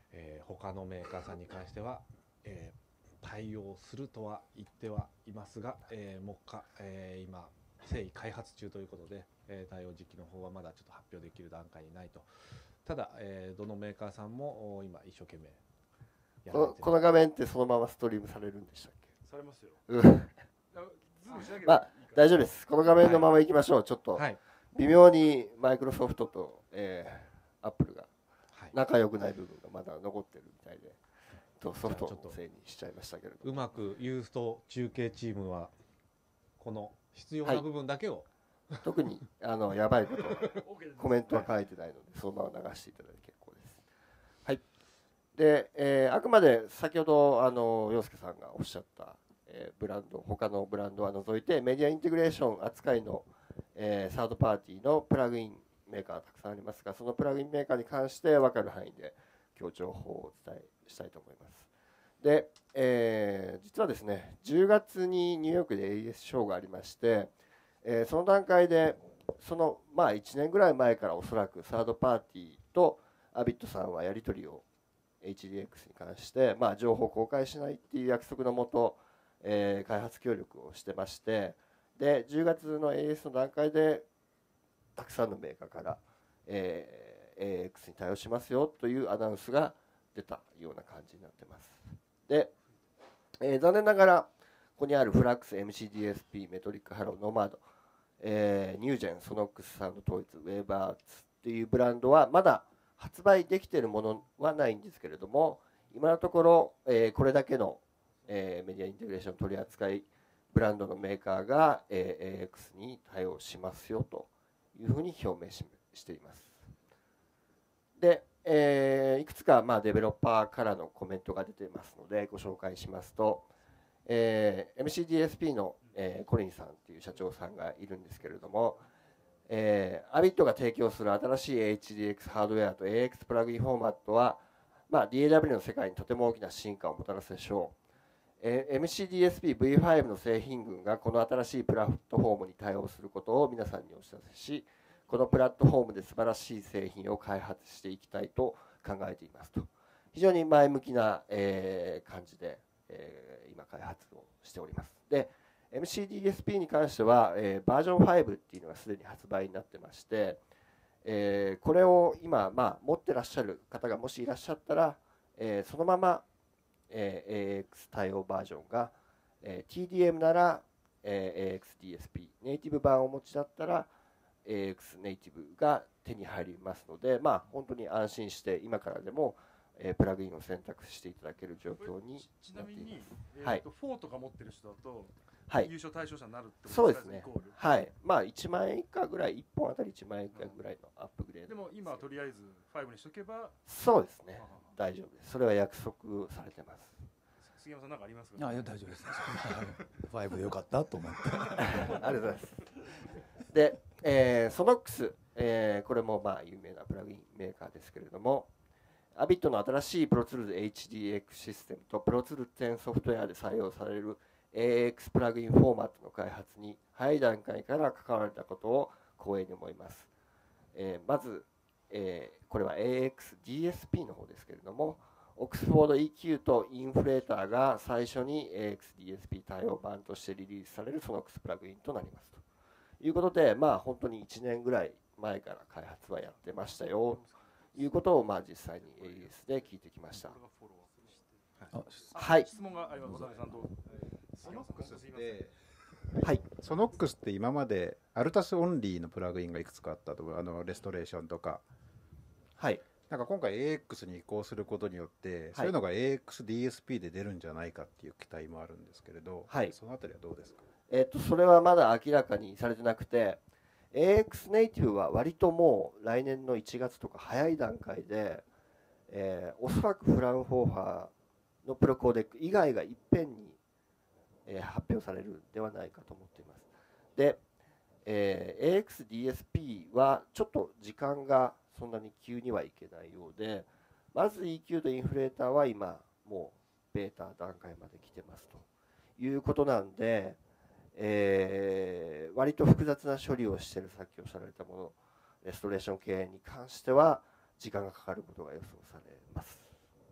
他のメーカーさんに関しては、えー、対応するとは言ってはいますが、えー、目下、えー、今誠意開発中ということで、えー、対応時期の方はまだちょっと発表できる段階にないと。ただ、えー、どのメーカーさんも今一生懸命やられてる。 このこの画面ってそのままストリームされるんでしたっけ？ されますよ。 うんズームしなければまあ大丈夫です。この画面のままいきましょう。ちょっと、 はい、 微妙にマイクロソフトと、えー、アップルが仲良くない部分がまだ残ってるみたいで、とソフトのせいにしちゃいましたけれども、 うまくユースト中継チームはこの必要な部分だけを、 はい、特にあのやばいことはコメントは書いてないのでそのまま流していただいて結構です。はい。で、えー、あくまで先ほどあの陽介さんがおっしゃった、えー、ブランド他のブランドは除いてメディアインテグレーション扱いの、えー、サードパーティーのプラグインメーカーたくさんありますが、そのプラグインメーカーに関して分かる範囲で今日情報をお伝えしたいと思います。で、えー、実はですね、じゅうがつにニューヨークで エーイーエス ショーがありまして、えー、その段階でそのまあいちねんぐらい前からおそらくサードパーティーとアビットさんはやり取りを エイチディーエックス に関してまあ情報公開しないっていう約束のもと、えー、開発協力をしてまして、でじゅうがつの エーイーエス の段階でたくさんのメーカーから、えー、エーエックス に対応しますよというアナウンスが出たような感じになってます。で、えー、残念ながらここにあるフラックス、エムシーディーエスピー、メトリックハロー、ノマード、えー、ニュージェン、ソノックスサウンド統一、ウェーバーツというブランドはまだ発売できているものはないんですけれども、今のところ、えー、これだけの、えー、メディアインテグレーション取り扱いブランドのメーカーが、えー、エーエックス に対応しますよというふうに表明ししています。で、えー、いくつかまあデベロッパーからのコメントが出ていますのでご紹介しますと、えー、エムシーディーエスピー の、えー、コリンさんという社長さんがいるんですけれども、えー、アビットが提供する新しい エイチディーエックス ハードウェアと エーエックス プラグインフォーマットは、まあ、ディーエーダブリュー の世界にとても大きな進化をもたらすでしょう。えー、エムシーディーエスピーブイファイブ の製品群がこの新しいプラットフォームに対応することを皆さんにお知らせし、このプラットフォームで素晴らしい製品を開発していきたいと考えていますと、非常に前向きな、えー、感じで、えー、今開発をしております。で、エムシーディーエスピー に関しては、えー、バージョンファイブっていうのがすでに発売になってまして、えー、これを今、まあ、持ってらっしゃる方がもしいらっしゃったら、えー、そのまま、えー、エーエックス 対応バージョンが、えー、ティーディーエム なら、えー、エーエックスディーエスピー、ネイティブ版をお持ちだったらエーエックス ネイティブが手に入りますので、まあ、本当に安心して今からでも、えー、プラグインを選択していただける状況にちなみに、えーはい、 フォーとか持ってる人だと、 はい、 優勝対象者になるってことそうですね。 イコールはい。まあいちまんえん以下ぐらい、いっぽんあたりいちまんえん以下ぐらいのアップグレード、 でも今はとりあえずファイブにしとけば、 そうですね。大丈夫です。それは約束されてます。 杉山さん何かありますか？ あ、いや大丈夫です。ファイブでよかったと思って。 ありがとうございます。で、えー、ソノックス、えー、これもまあ有名なプラグインメーカーですけれども、アビットの新しいプロツールズ エイチディーエックス システムとプロツールズテンソフトウェアで採用される エーエックス プラグインフォーマットの開発に早い段階から関われたことを光栄に思います。えー、まず、えー、これは エーエックスディーエスピー の方ですけれども、オックスフォード イーキュー とインフレーターが最初に エーエックスディーエスピー 対応版としてリリースされるソノックスプラグインとなりますということで、まあ本当にいちねんぐらい前から開発はやってましたよということをまあ実際に エーイーエス で聞いてきました。はい。 質問があります。渡辺さんと。 ソノックスって、 はい。 ソノックスって今までアルタスオンリーのプラグインがいくつかあったと思う。あのレストレーションとか。 はい。 なんか今回 エーエックス に移行することによって、はい、そういうのが エーエックスディーエスピー で出るんじゃないかっていう期待もあるんですけれど、 はい、 そのあたりはどうですか？ えっとそれはまだ明らかにされてなくて、 エーエックス ネイティブは割ともう来年のいちがつとか早い段階で、えー、おそらくフランホーファーのプロコーデック以外がいっぺんに、えー、発表されるんではないかと思っています。で、えー、エーエックスディーエスピー はちょっと時間がそんなに急にはいけないようで、まず イーキュー とインフレーターは今もうベータ段階まで来てますということなんで、えー、割と複雑な処理をしている、さっきおっしゃられたもの、レストレーション系に関しては時間がかかることが予想されます。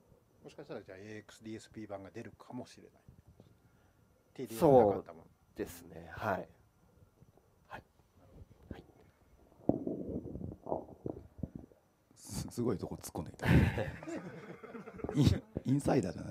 もしかしたらじゃあ エーエックスディーエスピー 版が出るかもしれない。ティーディーエムそうなかったもんですね。はい。はい。はい。 すすごいとこ突っ込んでいたインインサイダーじゃない。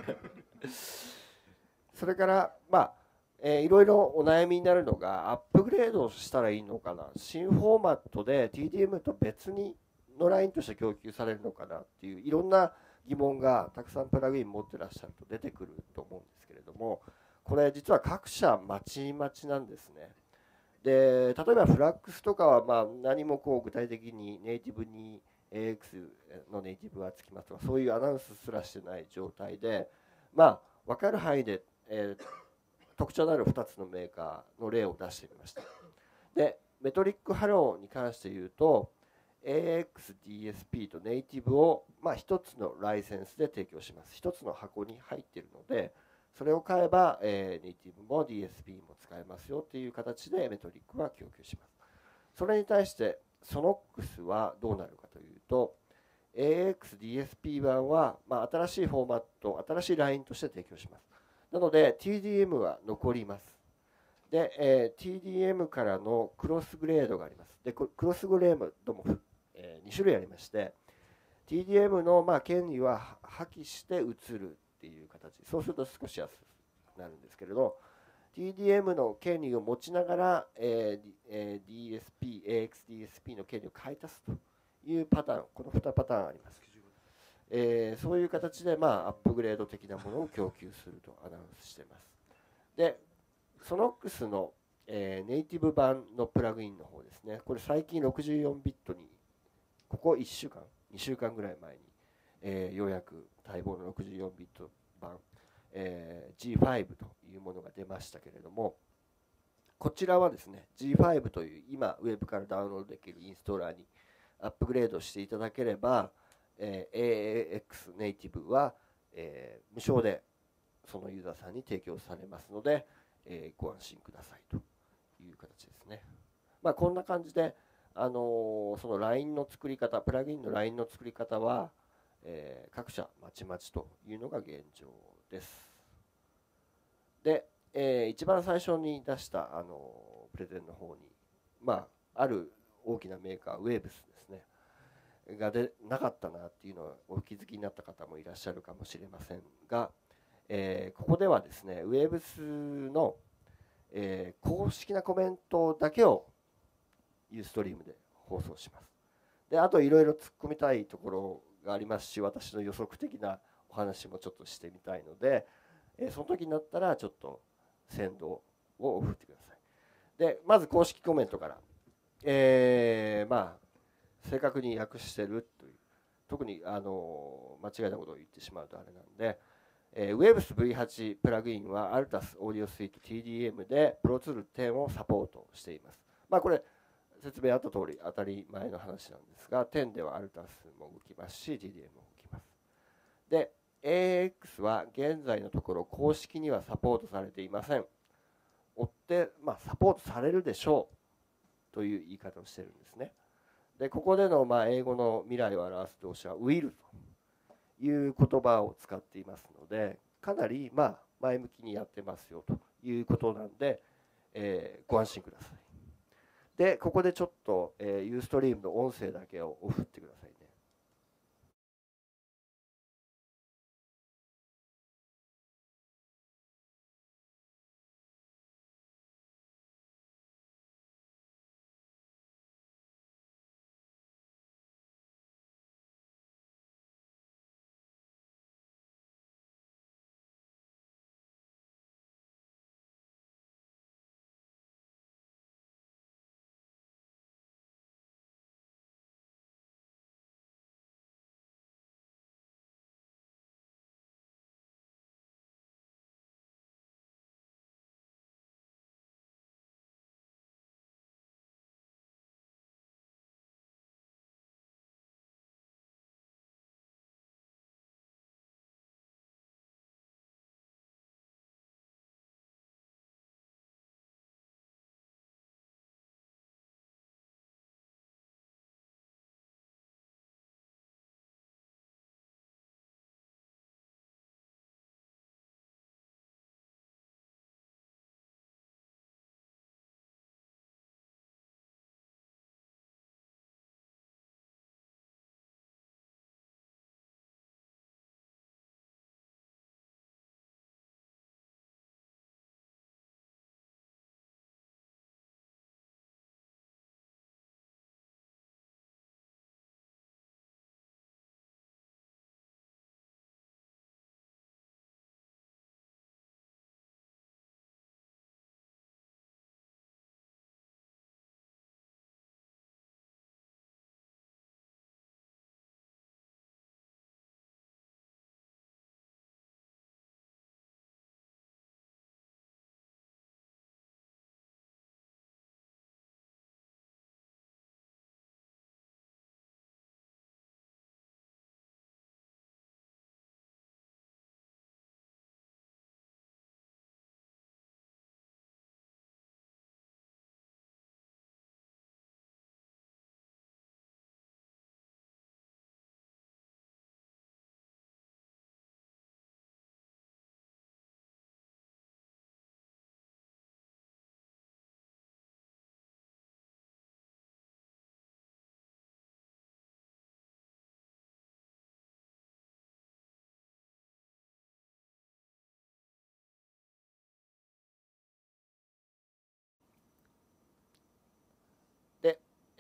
それからまあ、えーいろいろお悩みになるのがアップグレードしたらいいのかな、新フォーマットで ティーディーエム と別にのラインとして供給されるのかなっていういろんな疑問がたくさんプラグイン持ってらっしゃると出てくると思うんですけれども、これ実は各社まちまちなんですね。で例えばフラックスとかはまあ何もこう具体的にネイティブに エーエックス のネイティブはつきますとかそういうアナウンスすらしてない状態で、まあ分かる範囲で、えー特徴のあるふたつのメーカーの例を出してみました。でメトリックハローに関して言うと エーエックスディーエスピー とネイティブをまあひとつのライセンスで提供します。ひとつの箱に入っているのでそれを買えば、えー、ネイティブも ディーエスピー も使えますよという形でメトリックは供給します。それに対してソノックスはどうなるかというと エーエックスディーエスピー 版は、まあ、新しいフォーマット新しいラインとして提供します。なので ティーディーエム は残ります。で、えー、ティーディーエム からのクロスグレードがあります。でクロスグレードも、えー、に種類ありまして ティーディーエム のまあ権利は破棄して移るっていう形、そうすると少し安くなるんですけれど ティーディーエム の権利を持ちながら、えーえー、ディーエスピー、エーエックスディーエスピー の権利を買い足すというパターン、このにパターンあります。えー、そういう形で、まあ、アップグレード的なものを供給するとアナウンスしています。で、ソノックスの、えー、ネイティブ版のプラグインの方ですね、これ最近ろくじゅうよんビットに、ここいっしゅうかん、にしゅうかんぐらい前に、えー、ようやく待望のろくじゅうよんビット版、えー、ジーファイブ というものが出ましたけれども、こちらはですね、ジーファイブ という今、ウェブからダウンロードできるインストーラーにアップグレードしていただければ、えー、エーエックス ネイティブは、えー、無償でそのユーザーさんに提供されますので、えー、ご安心くださいという形ですね。まあ、こんな感じで、あのー、その ライン の作り方、プラグインの ライン の作り方は、えー、各社まちまちというのが現状です。で、えー、一番最初に出した、あのー、プレゼンの方に、まあ、ある大きなメーカー、ウェーブスですね。がでなかったなっていうのはお気づきになった方もいらっしゃるかもしれませんが、えー、ここではですね、ウェブスの、えー、公式なコメントだけをユーストリームで放送します。で、あといろいろ突っ込みたいところがありますし、私の予測的なお話もちょっとしてみたいので、えー、その時になったらちょっと先導を送ってください。で、まず公式コメントから、えー、まあ正確に訳してるという、特にあの間違えたことを言ってしまうとあれなんで、えー、ウェブス ブイエイト プラグインは Altus Audio Suite ティーディーエム で Pro Tools テンをサポートしています。まあ、これ説明あった通り当たり前の話なんですが、テンでは Altus も動きますし ティーディーエム も動きます。で、エーエックス は現在のところ公式にはサポートされていません。追って、まあ、サポートされるでしょうという言い方をしてるんですね。でここでのまあ英語の未来を表す動詞は will という言葉を使っていますので、かなりまあ前向きにやってますよということなんで、えー、ご安心ください。でここでちょっと、えー、Ustream の音声だけをオフってくださいね。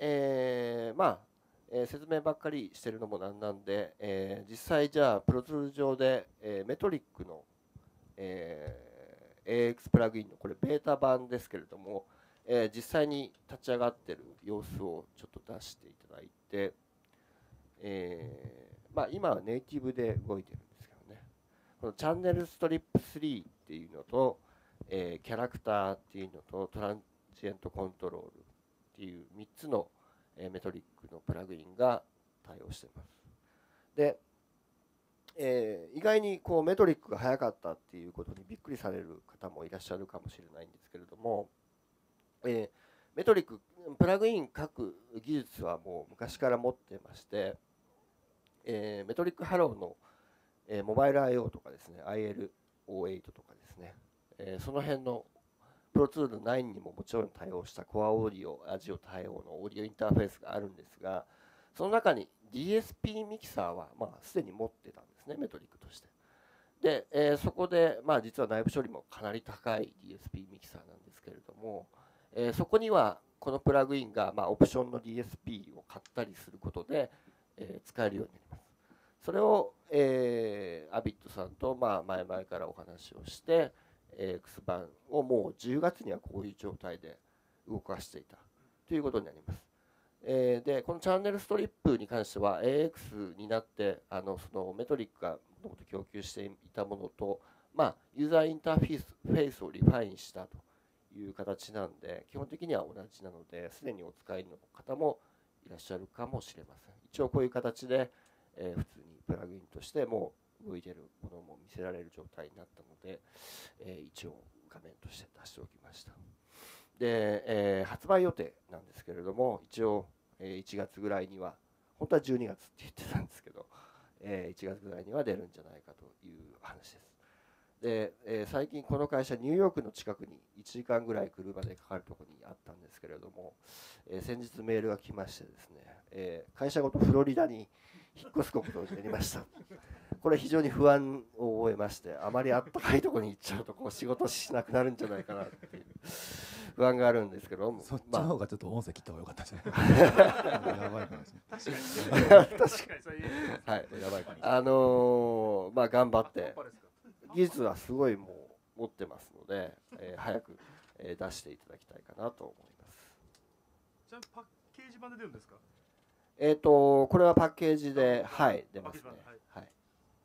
えー、まあ、えー、説明ばっかりしてるのもなんなんで、えー、実際じゃあプロツール上で、えー、メトリックの、えー、エーエックス プラグインのこれベータ版ですけれども、えー、実際に立ち上がってる様子をちょっと出していただいて、えー、まあ今はネイティブで動いてるんですけどね、このチャンネルストリップスリーっていうのと、えー、キャラクターっていうのとトランジエントコントロールっていうみっつの、えー、メトリックのプラグインが対応しています。で、えー、意外にこうメトリックが早かったっていうことにびっくりされる方もいらっしゃるかもしれないんですけれども、えー、メトリックプラグイン書く技術はもう昔から持ってまして、えー、メトリックハローの、えー、モバイル アイオー とかですね アイエルオーエイト とかですね、えー、その辺のプロツールナインにももちろん対応したコアオーディオ、ラジオ対応のオーディオインターフェースがあるんですが、その中に ディーエスピー ミキサーはまあすでに持ってたんですね、メトリックとして。で、えー、そこで、まあ、実は内部処理もかなり高い ディーエスピー ミキサーなんですけれども、えー、そこにはこのプラグインが、まあ、オプションの ディーエスピー を買ったりすることで、えー、使えるようになります。それを、えー、アビットさんと、まあ、前々からお話をして、エーエックス 版をもうじゅうがつにはこういう状態で動かしていたということになります。えー、でこのチャンネルストリップに関しては エーエックス になってあのそのメトリックがもともと供給していたものと、まあ、ユーザーインターフェースフェイスをリファインしたという形なんで、基本的には同じなのですでにお使いの方もいらっしゃるかもしれません。一応こういう形で、えー、普通にプラグインとしてもう動いているものも見せられる状態になったので、えー、一応画面として出しておきました。で、えー、発売予定なんですけれども、一応、えー、いちがつぐらいには、本当はじゅうにがつって言ってたんですけど、えー、いちがつぐらいには出るんじゃないかという話です。で、えー、最近この会社ニューヨークの近くにいちじかんぐらい車でかかるところにあったんですけれども、えー、先日メールが来ましてですね、えー、会社ごとフロリダに引っ越すことになりました。これ非常に不安を覚えまして、あまりあったかいところに行っちゃうとこう仕事しなくなるんじゃないかなっていう不安があるんですけど、 そっちの方がちょっと音声切った方が良かったじゃないやばいかもしれない。 確かにはい、やばいかも。あのー、まあ頑張って技術はすごいもう持ってますので、えー、早く、えー、出していただきたいかなと思います。 じゃあパッケージ版で出るんですか？ えっとこれはパッケージではい出ますね。はい。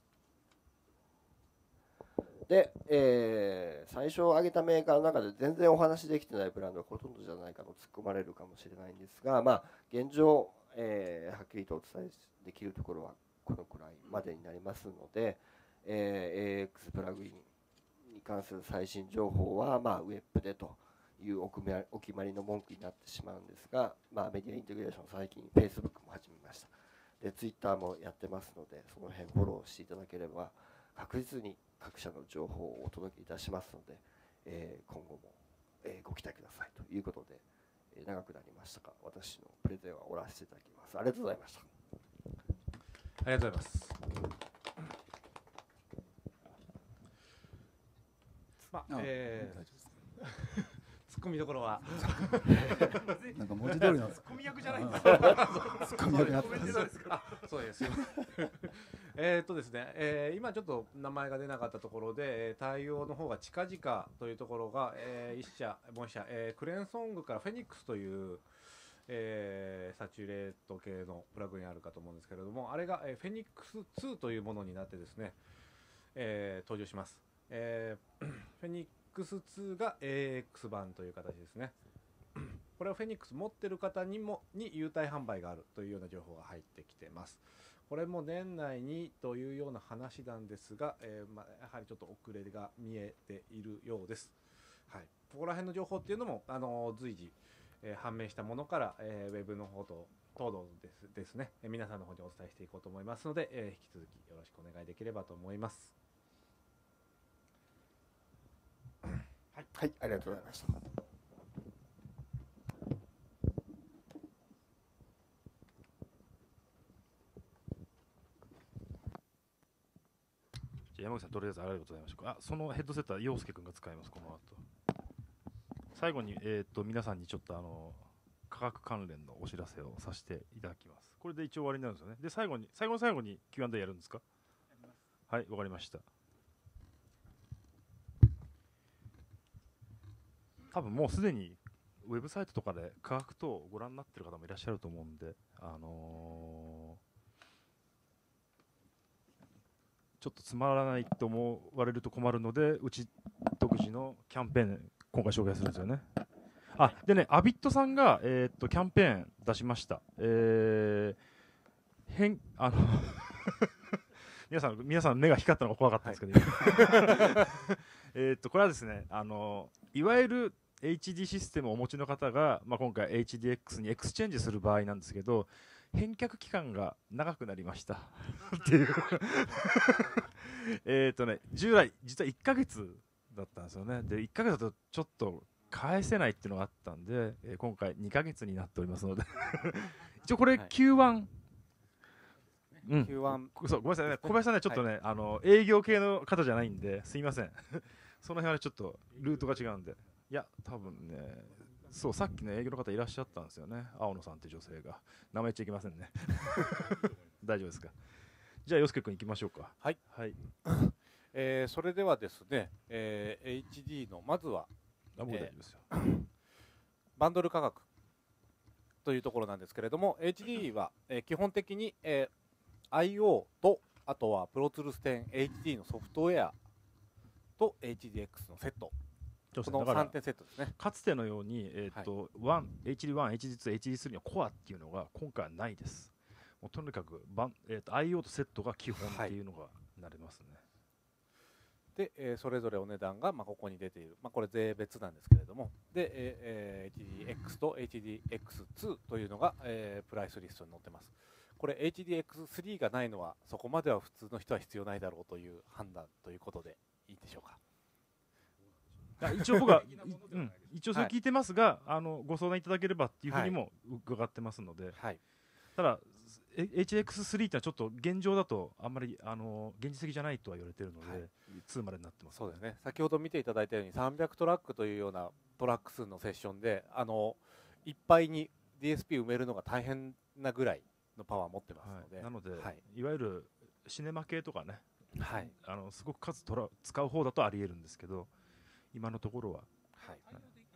で、えー、最初挙げたメーカーの中で全然お話できてないブランドがほとんどじゃないかと突っ込まれるかもしれないんですが、まあ、現状、えー、はっきりとお伝えできるところはこのくらいまでになりますので、えー、エーエックス プラグインに関する最新情報は、まあ、ウェブでというお決まり、お決まりの文句になってしまうんですが、まあ、メディアインテグレーション最近 Facebook も始めました。で Twitter もやってますので、その辺フォローしていただければ確実に各社の情報をお届けいたしますので、えー、今後も、えー、ご期待くださいということで、えー、長くなりましたが私のプレゼンは終わらせていただきます。ありがとうございました。 ありがとうございます。まあ、えー、ツッコミどころはなんか文字通りのツッコミ役じゃないんですか。 ツッコミ役になってます。 あ、そうです。えっとですね、えー、今ちょっと名前が出なかったところで対応の方が近々というところが、えー、一社もう一社、えー、クレーンソングからフェニックスという、えー、サチュレート系のプラグインあるかと思うんですけれども、あれが、えー、フェニックスツーというものになってですね、えー、登場します。えー、フェニックスツーが エーエックス 版という形ですね。これはフェニックス持ってる方にもに優待販売があるというような情報が入ってきてます。これも年内にというような話なんですが、えーまあ、やはりちょっと遅れが見えているようです。はい、ここら辺の情報っていうのも、あのー、随時、えー、判明したものから、えー、ウェブの方と等々ですですね、えー、皆さんの方にお伝えしていこうと思いますので、えー、引き続きよろしくお願いできればと思います。 はい、はい、ありがとうございました。 山口さん、とりあえずありがとうございました。あ、そのヘッドセットは陽介君が使います、この後。最後に、えー、と皆さんにちょっとあの科学関連のお知らせをさせていただきます。これで一応終わりになるんですよね。で最後に最後の最後に キューアンドエー やるんですか？はい、わかりました。多分もうすでにウェブサイトとかで科学等をご覧になっている方もいらっしゃると思うんで、あのー、ちょっとつまらないと思われると困るので、うち独自のキャンペーン今回紹介するんですよね。あ、でね、アビットさんが、えー、っとキャンペーン出しました。えー、変あの皆さん皆さん目が光ったのが怖かったんですけど、はい、えっとこれはですね、あのいわゆる エイチディー システムをお持ちの方が、まあ、今回 エイチディーエックス にエクスチェンジする場合なんですけど、返却期間が長くなりましたっていうえっとね、従来実はいっかげつだったんですよね。でいっかげつだとちょっと返せないっていうのがあったんで、えー、今回にかげつになっておりますので一応これ キューワン、うん、 キューワンそうごめんなさいね、小林さんねちょっとね、はい、あの営業系の方じゃないんですいませんその辺はちょっとルートが違うんで、いや多分ね、そうさっきの営業の方いらっしゃったんですよね、青野さんって女性が。名前言っちゃいけませんね大丈夫ですか？じゃあ洋介君行きましょうか。 はい、 はいえー、それではですね、えー、エイチディー のまずはあ僕大丈夫ですよ、 えー、バンドル価格というところなんですけれども、 エイチディー は、えー、基本的に、えー、アイオー とあとは プロツールステン エイチディー のソフトウェアと エイチディーエックス のセット、このさんてんセットですね。 かつてのように、えーとはい、エイチディーワン、エイチディーツー、エイチディースリー のコアっていうのが今回はないです。もうとにかくバン、えー、と アイオー とセットが基本っていうのがなれますね。はい、 で、えー、それぞれお値段が、まあ、ここに出ている、まあ、これ税別なんですけれども、で、えー、エイチディーエックス と エイチディーエックスツー というのが、えー、プライスリストに載ってます。これ エイチディーエックススリー がないのはそこまでは普通の人は必要ないだろうという判断ということでいいでしょうか。 一応僕は、うん、一応それ聞いてますが、はい、あのご相談いただければっていうふうにも伺ってますので、 はい、 ただ エイチディーエックススリー ってのはちょっと現状だとあんまりあの現実的じゃないとは言われているので、はい、ツーまでになってます、ね、 そうですね。先ほど見ていただいたようにさんびゃくトラックというようなトラック数のセッションで、あのいっぱいに ディーエスピー 埋めるのが大変なぐらいのパワーを持ってますので、 はい、なので、 はい、 いわゆるシネマ系とかね、 はい、 あのすごく数トラ使う方だとあり得るんですけど、今のところは、 はい、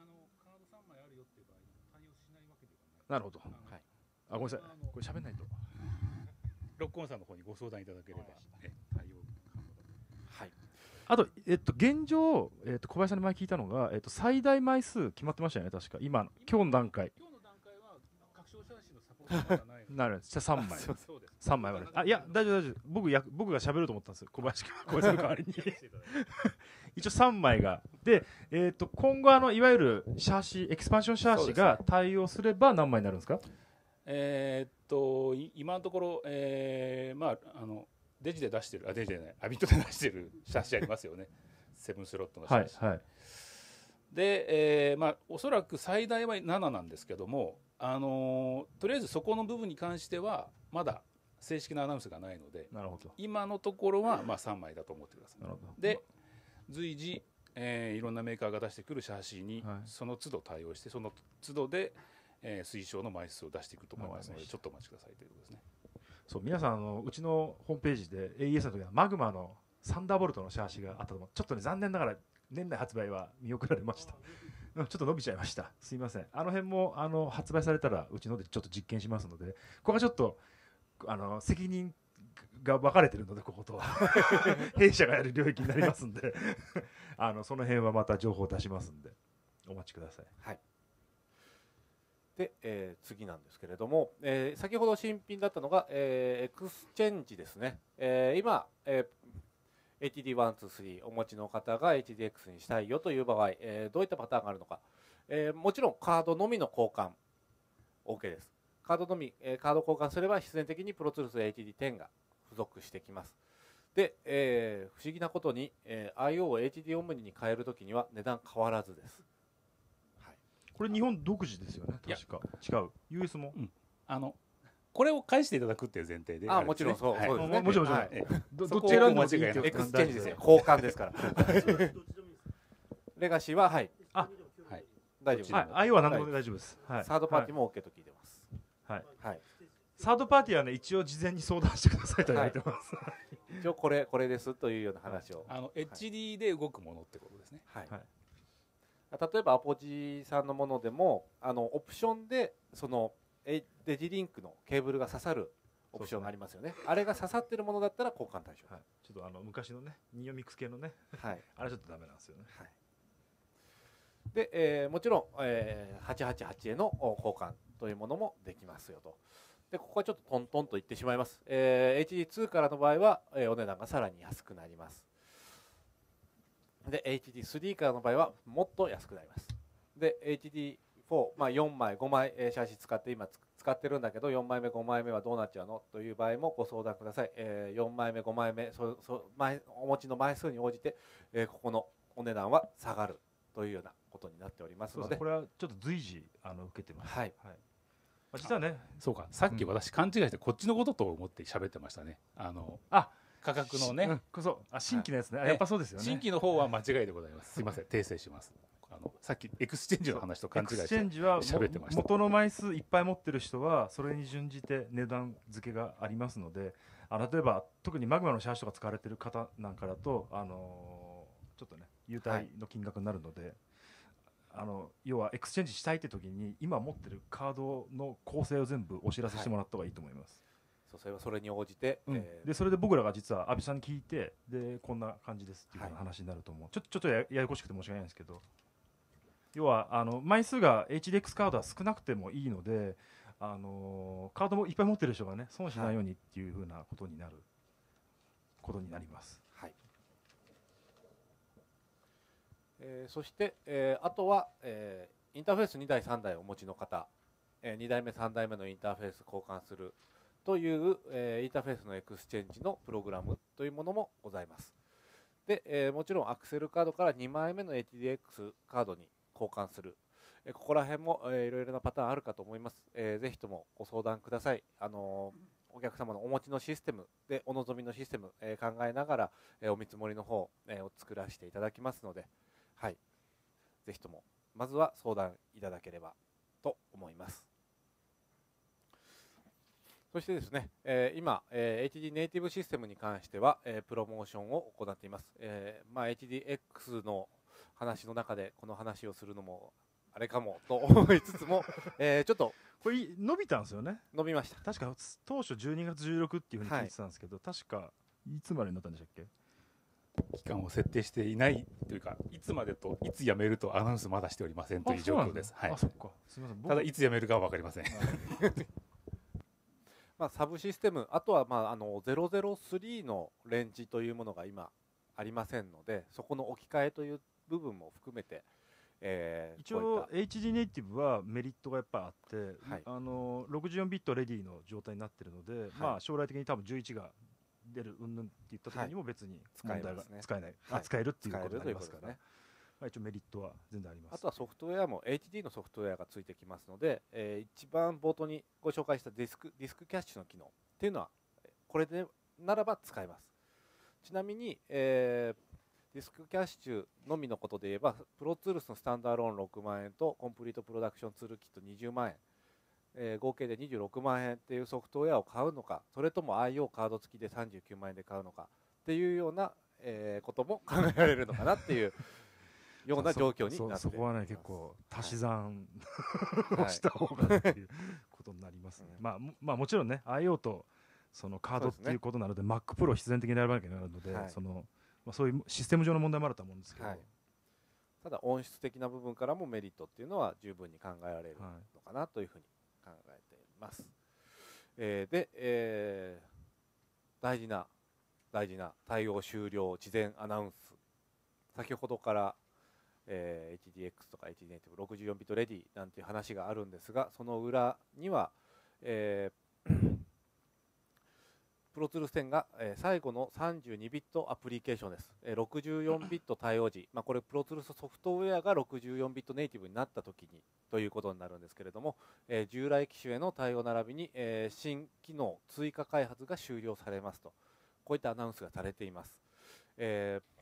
なるほど、はい、あごめんなさい、これ喋んないとロックオンさんの方にご相談いただければ、ね、対応はい。 あと、えっと、現状、えっと、小林さんに前聞いたのが、えっと、最大枚数決まってましたよね、確か今の今日の段階。 今日の段階は確証写真のサポートがないなるじゃあさんまいそうですさんまいまで。あいや大丈夫大丈夫、僕や僕が喋ると思ったんですよ、小林君小林さんの代わりに一応さんまいがで、えー、と今後あのいわゆるシャーシエキスパンションシャーシが対応すれば何枚になるんですか？ えー、っと今のところ、えー、まああのデジで出してるあデジじゃないアビットで出してるシャーシありますよねセブンスロットのシャーシ、 はいはい、 で、えーまあ、おそらく最大はなななんですけども、あのー、とりあえずそこの部分に関してはまだ正式なアナウンスがないので、 なるほど今のところはまあさんまいだと思ってください。 なるほど。 で随時、えー、いろんなメーカーが出してくるシャーシーにその都度対応して、その都度で、えー、推奨の枚数を出していくと思いますので、ちょっとお待ちくださいということですね。 そう皆さんあのうちのホームページで エーイーエス の時はマグマのサンダーボルトのシャーシがあったと思う。ちょっとね残念ながら年内発売は見送られましたちょっと伸びちゃいました、すいません。あの辺もあの発売されたらうちのでちょっと実験しますので、ここはちょっとあの責任が分かれてるので、ここと弊社がやる領域になりますんであのその辺はまた情報を出しますんでお待ちください。 はい。で、えー、次なんですけれども、えー、先ほど新品だったのが、えー、エクスチェンジですね。えー、今、えー、エイチディーワン、ツー、スリー お持ちの方が エイチディーエックス にしたいよという場合、えー、どういったパターンがあるのか、えー、もちろんカードのみの交換 OK です。カードのみ、えー、カード交換すれば必然的に プロツールス エイチディーテン が付属してきます。で、えー、不思議なことに、えー、アイオー を エイチディー オムニに変えるときには値段変わらずです。 これ日本独自ですよね、確か。違う。ユーエス も、 うん、あのこれを返していただくっていう前提で、 あ、もちろんそう、はい、そうですね。 もちろんもちろん。 はい、 ど, どっち選んでもいいっていうエクスチェンジですよ。交換ですから。レガシーははい。 あ、はい。 大丈夫です。 はい、アイオー は何でも大丈夫です。はい。 サードパーティーも OK と聞いてます。 はい。 はい。 サードパーティーはね、一応事前に相談してくださいと言われてます。 はい、一応これこれですというような話を。 あの エイチディー で動くものってことですね。 はい。はい、例えばアポジさんのものでもあのオプションでそのデジリンクのケーブルが刺さるオプションがありますよね。あれが刺さってるものだったら交換対象。 はい。ちょっとあの昔のね、ニオミックス系のね、 はい。 あれちょっとダメなんですよね。 はい。で、えー、もちろん、えー、はちはちはちへの交換というものもできますよと。でここはちょっとトントンと言ってしまいます。えー、エイチディーツー からの場合は、えー、お値段がさらに安くなります。で エイチディースリー からの場合はもっと安くなります。で エイチディーフォー、まあ、よんまいごまい、えー、シャーシ使って今使ってるんだけどよんまいめごまいめはどうなっちゃうのという場合もご相談ください。えー、よんまいめごまいめそそ枚お持ちの枚数に応じて、えー、ここのお値段は下がるというようなことになっておりますので、 これはちょっと随時あの受けてます。 はい。 はい。まあ、実はね、 そうか。さっき私勘違いしてこっちのことと思って喋ってましたね。あのあ価格のね、 うん、こそあ新規のやつね、はい、やっぱそうですよね。 新規の方は間違いでございます。すいません、訂正します。あのさっきエクスチェンジの話と勘違いして喋ってました。 元の枚数いっぱい持ってる人はそれに準じて値段付けがありますので、あ例えば特にマグマのシャーシとか使われてる方なんかだと、あのー、ちょっとね優待の金額になるので、はい、あの要はエクスチェンジしたいって時に今持ってるカードの構成を全部お知らせしてもらった方がいいと思います。 はい、そうそれはそれに応じて、 うんえー、でそれで僕らが実は阿部さんに聞いて、でこんな感じですっていうような話になると思う。はい、ちょちょっと や, ややこしくて申し訳ないんですけど、要はあの枚数が エイチディーエックス カードは少なくてもいいので、あのー、カードもいっぱい持ってる人がね損しないようにっていうふうなことになる、はい、ことになります。 はい。えー、そして、えー、あとは、えー、インターフェースにだいさんだいお持ちの方、えー、にだいめさんだいめのインターフェース交換するという、えー、インターフェースのエクスチェンジのプログラムというものもございます。で、えー、もちろんアクセルカードからにまいめの エイチディーエックス カードに交換する、えー、ここら辺も、えー、いろいろなパターンあるかと思います。えー、ぜひともご相談ください。あのー、お客様のお持ちのシステムでお望みのシステム、えー、考えながら、えー、お見積もりの方、えー、を作らせていただきますので、はい、ぜひともまずは相談いただければと思います。そしてですね、えー、今、えー、エイチディー ネイティブシステムに関しては、えー、プロモーションを行っています。えーまあ、エイチディーエックス の話の中でこの話をするのもあれかもと思いつつも、えー、ちょっとこれ伸びたんですよね。 伸びました。 確か当初じゅうにがつじゅうろくっていうふうに聞いてたんですけど、はい、確かいつまでになったんでしたっけ。 期間を設定していないというか、いつまでといつ辞めるとアナウンスまだしておりませんという状況です。はい。 あ、そっか。すみません。 ただいつ辞めるかは分かりません。 まあサブシステム、あとはまああのゼロゼロスリーのレンジというものが今ありませんので、そこの置き換えという部分も含めて、えー、 一応 エイチディー ネイティブはメリットがやっぱりあって、 はい、 あのろくじゅうよんビットレディの状態になっているので、はい、まあ将来的に多分じゅういちが出る云々って言った時にも別に問題が使えない、はい、使えるっていうことになりますからね。まあ、一応メリットは全然あります。 あとはソフトウェアも エイチディー のソフトウェアがついてきますので、えー、一番冒頭にご紹介したディスクディスクキャッシュの機能っていうのはこれでならば使えます。ちなみに、えー、ディスクキャッシュのみのことで言えばプロツールスのスタンダーローンろくまんえんとコンプリートプロダクションツールキットにじゅうまんえん、えー、合計でにじゅうろくまんえんっていうソフトウェアを買うのか、それとも アイオー カード付きでさんじゅうきゅうまんえんで買うのかっていうような、えー、ことも考えられるのかなっていうような状況になっています。 そこはね結構足し算、はい、をした方がっていうことになりますね。まあまあもちろんね アイオー とそのカードっていうことなので、ね、Mac Pro 必然的に選ばなきゃいけないので、はい、そのまあそういうシステム上の問題もあると思うんですけど、はい、 ただ音質的な部分からもメリットっていうのは十分に考えられるのかなというふうに考えています。えー、で、えー、大事な大事な対応終了事前アナウンス、先ほどからえー、エイチディーエックス とか エイチディー ネイティブろくじゅうよんビットレディなんていう話があるんですが、その裏には、えー、プロツールステンが、えー、最後のさんじゅうにビットアプリケーションです。えー、ろくじゅうよんビット対応時、まあ、これプロツールスソフトウェアがろくじゅうよんビットネイティブになった時にということになるんですけれども、えー、従来機種への対応並びに、えー、新機能追加開発が終了されますと、こういったアナウンスがされています。えー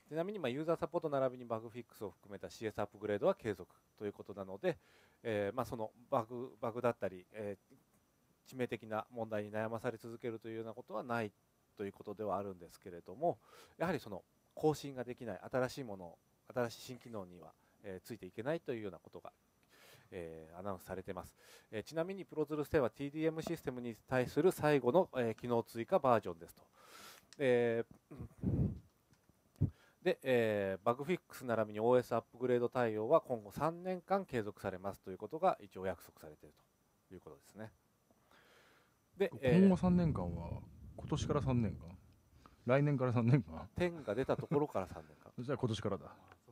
ちなみにまあユーザーサポート並びにバグフィックスを含めた シーエス アップグレードは継続ということなので、えー、まあそのバグ、バグだったり、えー、致命的な問題に悩まされ続けるというようなことはないということではあるんですけれども、やはりその更新ができない、新しいもの、新しい新機能には、えー、ついていけないというようなことが、えー、アナウンスされています。えー、ちなみにプロツールステンは ティーディーエム システムに対する最後の、えー、機能追加バージョンですと。えー、で、えー、バグフィックス並びに オーエス アップグレード対応は今後さんねんかん継続されますということが一応約束されているということですね。 で、今後さんねんかんは今年からさんねんかん、来年からさんねんかん、 点が出たところからさんねんかんじゃあ今年からだ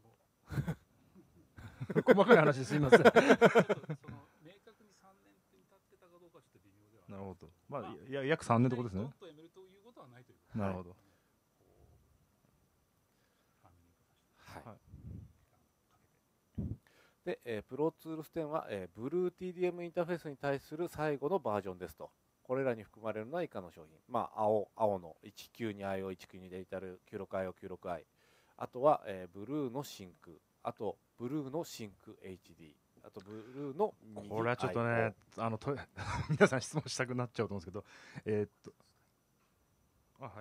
細かい話すいませんその明確にさんねんって歌ってたかどうかちょっと微妙ではなるほど、まあ、まあ、いや約さんねんってことですね。とやめるということはないということ。なるほど。 はい。で、えー、プロツールステンは、えー、Blue ティーディーエム インターフェースに対する最後のバージョンですと。これらに含まれるのは以下の商品。まあ、青、青の いちきゅうにアイオー、いちきゅうにデジタル きゅうじゅうろくアイオー、きゅうじゅうろくアイ。あとは、えー、Blue のシンク。あと、Blue のシンク エイチディー。あと、Blue のミディ。 これはちょっとね、あのと皆さん質問したくなっちゃうと思うんですけど、えー、っと、あ、はい。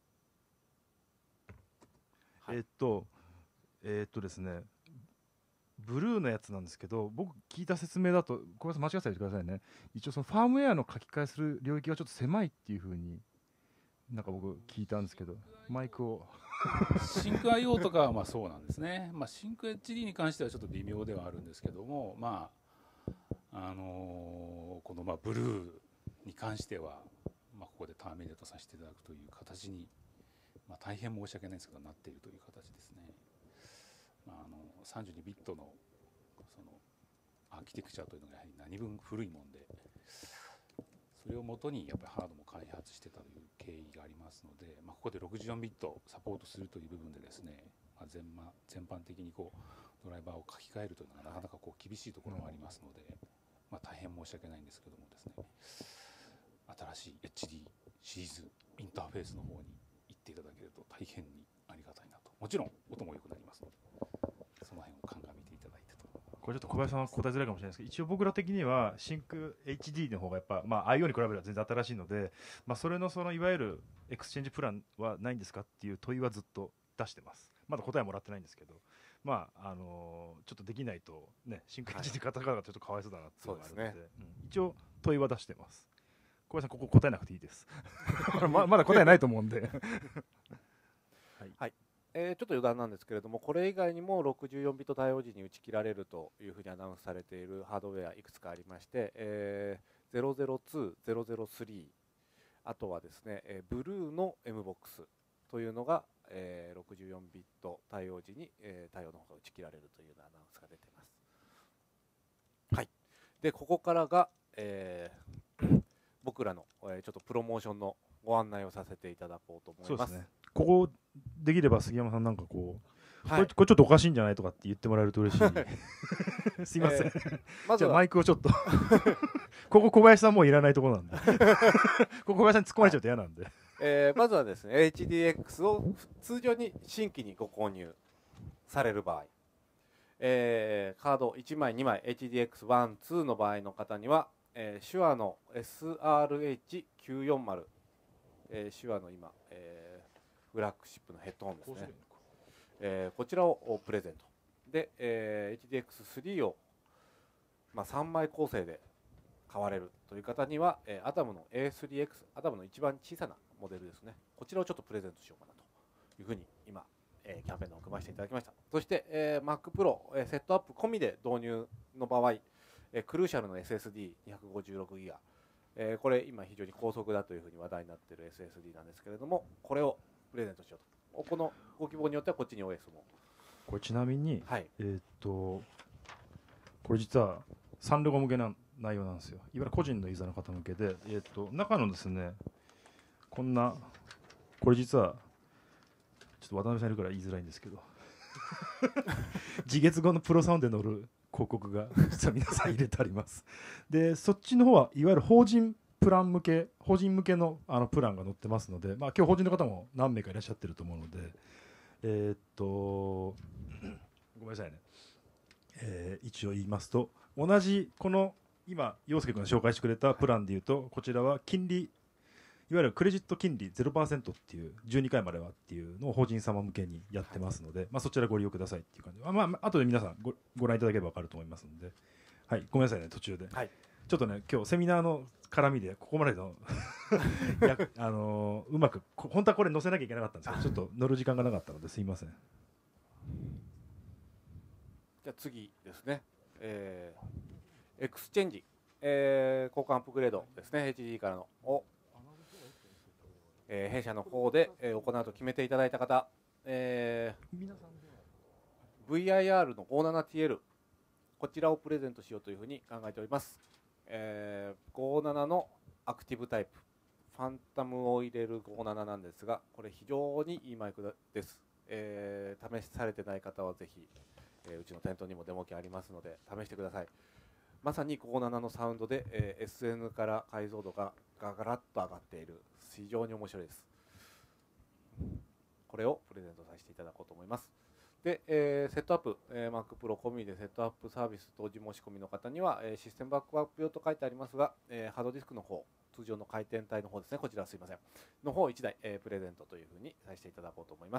はい、えー、っと、えー、っとですね、ブルーのやつなんですけど、僕聞いた説明だと、ごめんなさい、間違っててくださいね。一応そのファームウェアの書き換えする領域がちょっと狭いっていう風になんか僕聞いたんですけど、マイクをシンク アイオー とかはまあそうなんですね。まあシンク エイチディー に関してはちょっと微妙ではあるんですけども、まああのー、このまあブルーに関してはまあここでターミネートさせていただくという形に、まあ大変申し訳ないんですけどなっているという形ですね。まあ、あのさんじゅうにビットのそのアーキテクチャというのがやはり何分古いもんで、それをもとにやっぱりハードも開発してたという経緯がありますので、まあ、ここでろくじゅうよんビットサポートするという部分でですね、まあ、全, ま全般的にこうドライバーを書き換えるというのがなかなかこう厳しいところがありますので、まあ、大変申し訳ないんですけどもですね、新しい エイチディー シリーズインターフェースの方に行っていただけると大変にありがたいなと。もちろん音も良くなりますので、その辺を鑑みていただいてと。 これちょっと小林さんは答えづらいかもしれないですけど、一応僕ら的にはシンク エイチディー の方がやっぱ、まあ、アイオー に比べれば全然新しいので、まあ、それのそのいわゆるエクスチェンジプランはないんですかっていう問いはずっと出してます。まだ答えはもらってないんですけど、まああのー、ちょっとできないとね、シンク エイチディー 方々がちょっとかわいそうだなっていうのがあるので、はい、そうですね、うん、一応問いは出してます。小林さん、ここ答えなくていいですま, まだ答えないと思うんではい、 はい、えー、ちょっと余談なんですけれども、これ以外にもろくじゅうよんビット対応時に打ち切られるというふうにアナウンスされているハードウェアいくつかありまして、えー、ゼロゼロツー、ゼロゼロスリー、あとはですね、えー、ブルーの エムボックス というのが、えー、ろくじゅうよんビット対応時に、えー、対応の方が打ち切られるというようなアナウンスが出ています。はい、でここからが、えー、僕らの、えー、ちょっとプロモーションのご案内をさせていただこうと思います。 そうですね、ここできれば杉山さんなんかこう、 はい、 こ, れこれちょっとおかしいんじゃないとかって言ってもらえると嬉しいすいません、えー、まずじゃあマイクをちょっとここ小林さんもういらないところなんでここ小林さんに突っ込まれちゃうと嫌なんで、 えー、まずはですね エイチディーエックス を通常に新規にご購入される場合、えー、カードいちまいにまい エイチディーエックスいち、にの場合の方には、えー、手話の エスアールエイチきゅうよんまる、えー、手話の今、えー、フラッグシップのヘッドホンですね、えー、こちらをプレゼントで、えー、エイチディーエックススリー を、まあ、さんまい構成で買われるという方には、えー、アタムの エースリーエックス、アタムの一番小さなモデルですね、こちらをちょっとプレゼントしようかなというふうに今、えー、キャンペーンのを組ませていただきました。そして、えー、Mac Pro、えー、セットアップ込みで導入の場合、えー、クルーシャルの エスエスディーにひゃくごじゅうろくギガ、えー、これ今非常に高速だというふうに話題になっている エスエスディー なんですけれども、これをプレゼントしようと。このご希望によってはこっちに オーエス も。 これちなみに、 はい、 えー、っとこれ実はサンロゴ向けな内容なんですよ。いわゆる個人のユーザーの方向けで、えー、っと中のですね、こんな、これ実はちょっと渡辺さんいるから言いづらいんですけど次月号のプロサウンドで載る広告が実は皆さん入れてありますでそっちの方はいわゆる法人プラン向け、法人向けのあのプランが載ってますので、まあ、今日法人の方も何名かいらっしゃってると思うので、 えーっとごめんなさいね、えー一応言いますと、同じこの今陽介君が紹介してくれたプランでいうと、こちらは金利、いわゆるクレジット金利 ゼロパーセント っていうじゅうにかいまではっていうのを法人様向けにやってますので、まあ、そちらご利用くださいっていう感じで、あ、まあ後で皆さん ご, ご覧いただければ分かると思いますので、はい、ごめんなさいね途中で、 はい、 ちょっとね今日セミナーの絡みでここまでのや、あのーうまく本当はこれ載せなきゃいけなかったんですけど、ちょっと乗る時間がなかったのですいません。 じゃあ次ですね、えー、エクスチェンジ、えー、交換アップグレードですね、エイチディー からのを、えー、弊社の方で、えー、行うと決めていただいた方、えー、ブイアイアール の ごじゅうななティーエル、 こちらをプレゼントしようというふうに考えております。えー、ごじゅうななのアクティブタイプ、ファンタムを入れるごじゅうなななんですが、これ非常にいいマイクです。えー、試されてない方はぜひ、えー、うちの店頭にもデモ機ありますので試してください。まさにごじゅうななのサウンドで、えー、エスエヌ から解像度がガガラッと上がっている、非常に面白いです。これをプレゼントさせていただこうと思います。で、えー、セットアップ、えー、Mac Pro 込みでセットアップサービス同時申し込みの方には、えー、システムバックアップ用と書いてありますが、えー、ハードディスクの方、通常の回転体の方ですね、こちらすいませんの方いちだい、えー、プレゼントというふうにさせていただこうと思います。